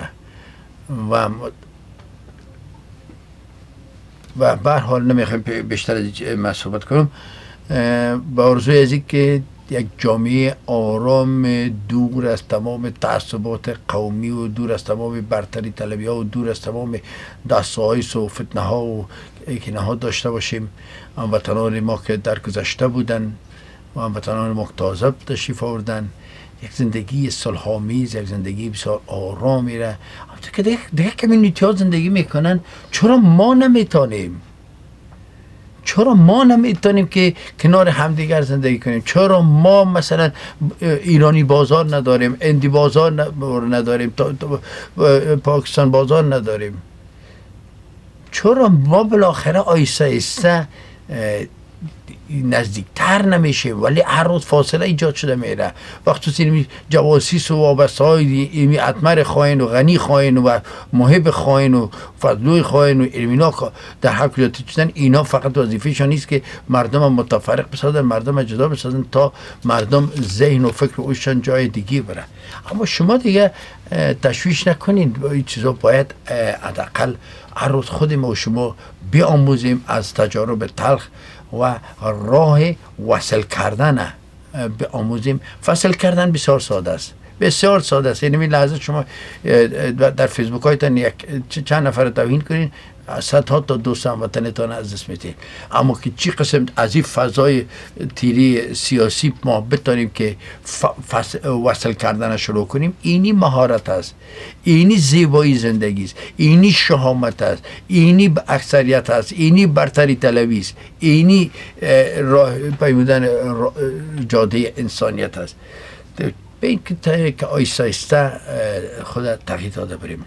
S1: و به هر حال نمیخوایم بیشتر از من صحبت کنم. با آرزوی از این که یک جامعه آرام، دور از تمام تعصبات قومی و دور از تمام برتری طلبی ها و دور از تمام دست‌های و فتنه ها و کینه ها داشته باشیم. هموطنان ما که در گذشته بودن و هموطنان ما که تازه تشریف آوردن یک زندگی صلح‌آمیز، یک زندگی بسیار آرامی را که دیگه کمیونیتی ها زندگی میکنن. چرا ما نمیتونیم؟ چرا ما نمیتونیم که کنار همدیگر زندگی کنیم؟ چرا ما مثلا ایرانی بازار نداریم، اندی بازار نداریم، پاکستان بازار نداریم؟ چرا ما بالاخره آیسته آیسته نزدیکتر نمیشه، ولی هر روز فاصله ایجاد شده میره. وقتی اینمی جواسیس و وابسته های اینمی اتمر خواهین و غنی خواهین و محب خواهین و فضلوی خواهین و اینا در حقیقت چیزن، اینا فقط وظیفهشان نیست که مردم متفرق بسازن، مردم جدا بسازن تا مردم ذهن و فکر اوشان جای دیگه بره. اما شما دیگه تشویش نکنین، این چیزا باید حداقل هر روز خود ما و شما بیاموزیم از تجارب تلخ و راه وصل کردن بیاموزیم. فصل کردن بسیار ساده است، بسیار ساده است. یعنی لحظه شما در فیسبوک هایتان چند نفر توهین کنین، صدها تا دوست هموطنتان از دست میدین. اما که چی قسم از این فضای تیری سیاسی ما بتانیم که وصل کردن شروع کنیم، اینی مهارت است، اینی زیبایی زندگی است، اینی شهامت است، اینی اکثریت است، اینی برتری طلبی است، اینی راه پیمودن جاده انسانیت است. به این که آیسته آیسته خود تغییر داده بریم.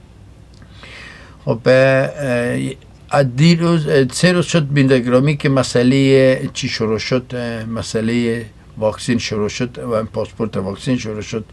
S1: خب دیروز 3 روز شد بیندگرامی که مسئله چی شروع شد، مسئله واکسین شروع شد و پاسپورت واکسین شروع شد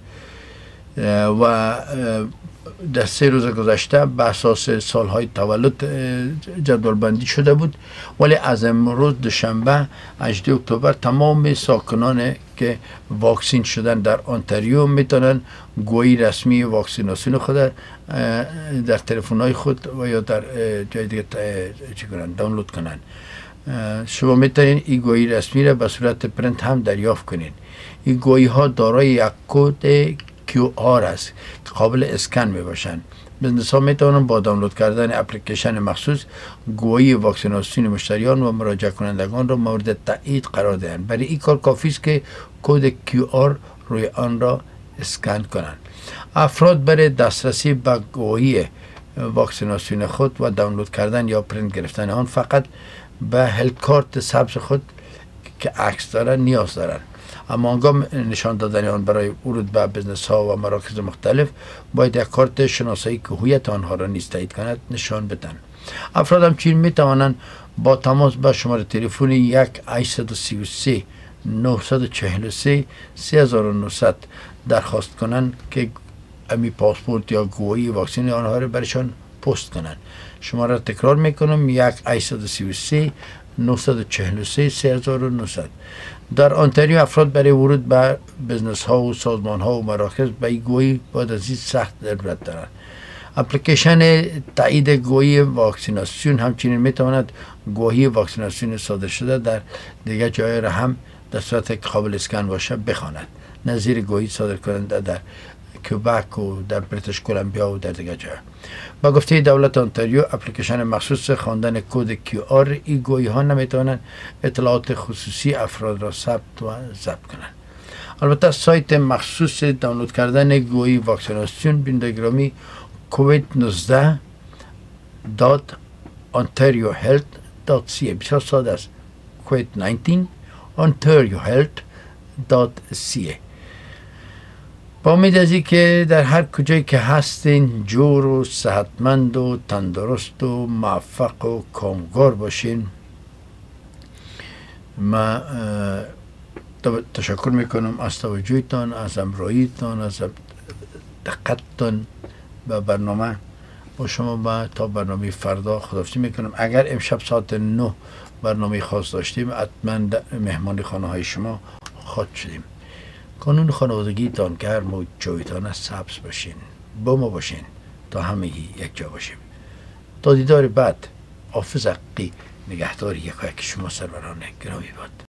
S1: و در 3 روز گذشته به اساس سالهای تولد جدول بندی شده بود، ولی از امروز دوشنبه 8 اکتبر تمام ساکنان که واکسین شدن در آنتاریو میتونن گواهی رسمی واکسیناسیون خود در تلفن‌های خود و یا در جای دیگه دانلود کنن. شما میتونین این گواهی رسمی را به صورت پرینت هم دریافت کنین. این گواهی ها دارای یک کد QR است که قابل اسکن می باشند. بزنس ها می توانند با دانلود کردن اپلیکیشن مخصوص گواهی واکسیناسیون مشتریان و مراجعه کنندگان را مورد تایید قرار دهند. برای این کار کافی است که کد QR روی آن را اسکن کنند. افراد برای دسترسی به گواهی واکسیناسیون خود و دانلود کردن یا پرینت گرفتن آن فقط به هلت کارت سبز خود که عکس دارند نیاز دارند. اما آنگاه نشان دادن آن برای ورود به بزنس ها و مراکز مختلف باید یک کارت شناسایی که هویت آنها را نیز تایید کند نشان بدن. افراد همچنین می توانند با تماس به شماره تلفن 1833 943 3900 درخواست کنند که امی پاسپورت یا گواهی واکسن آنها را برشان پست کنند. شماره را تکرار میکنم 1833 943 3900. در آنتاریو افراد برای ورود به بزنس ها و سازمان ها و مراکز به این گواهی باید از این سخت ضرورت دارند. اپلیکیشن تایید گواهی واکسیناسیون همچنین میتواند گواهی واکسیناسیون صادر شده در دیگر جای را هم در صورت که قابل اسکن باشه بخواند، نظیر گواهی صادر کننده در کبک و در بریتیش کلمبیا و در دیگر جای. با گفته دولت آنتاریو اپلیکیشن مخصوص خواندن کد QR این گواهی ها نمیتوانند اطلاعات خصوصی افراد را ثبت و ضبط کنند. البته سایت مخصوص دانلود کردن گواهی واکسیناسیون بیندگرامی covid19.ontariohealth.ca بسیار ساده است. covid19.ontariohealth.ca. با امید از این که در هر کجایی که هستین جور و صحتمند و تندرست و موفق و کامگار باشین. من تشکر میکنم از توجهتان، از همراهیتان، از دقتتان به برنامه. با شما تا برنامه فردا خداحافظی میکنم. اگر امشب ساعت 9 برنامه خاص داشتیم حتما مهمان خانه های شما خواهد شدیم. قانون خانوادگیتان گرم و جایتان سبز باشین، با ما باشین تا همگی یک جا باشیم. تا دیدار بعد، حافظ حقی نگهدار یک شما سروران گرامی باد.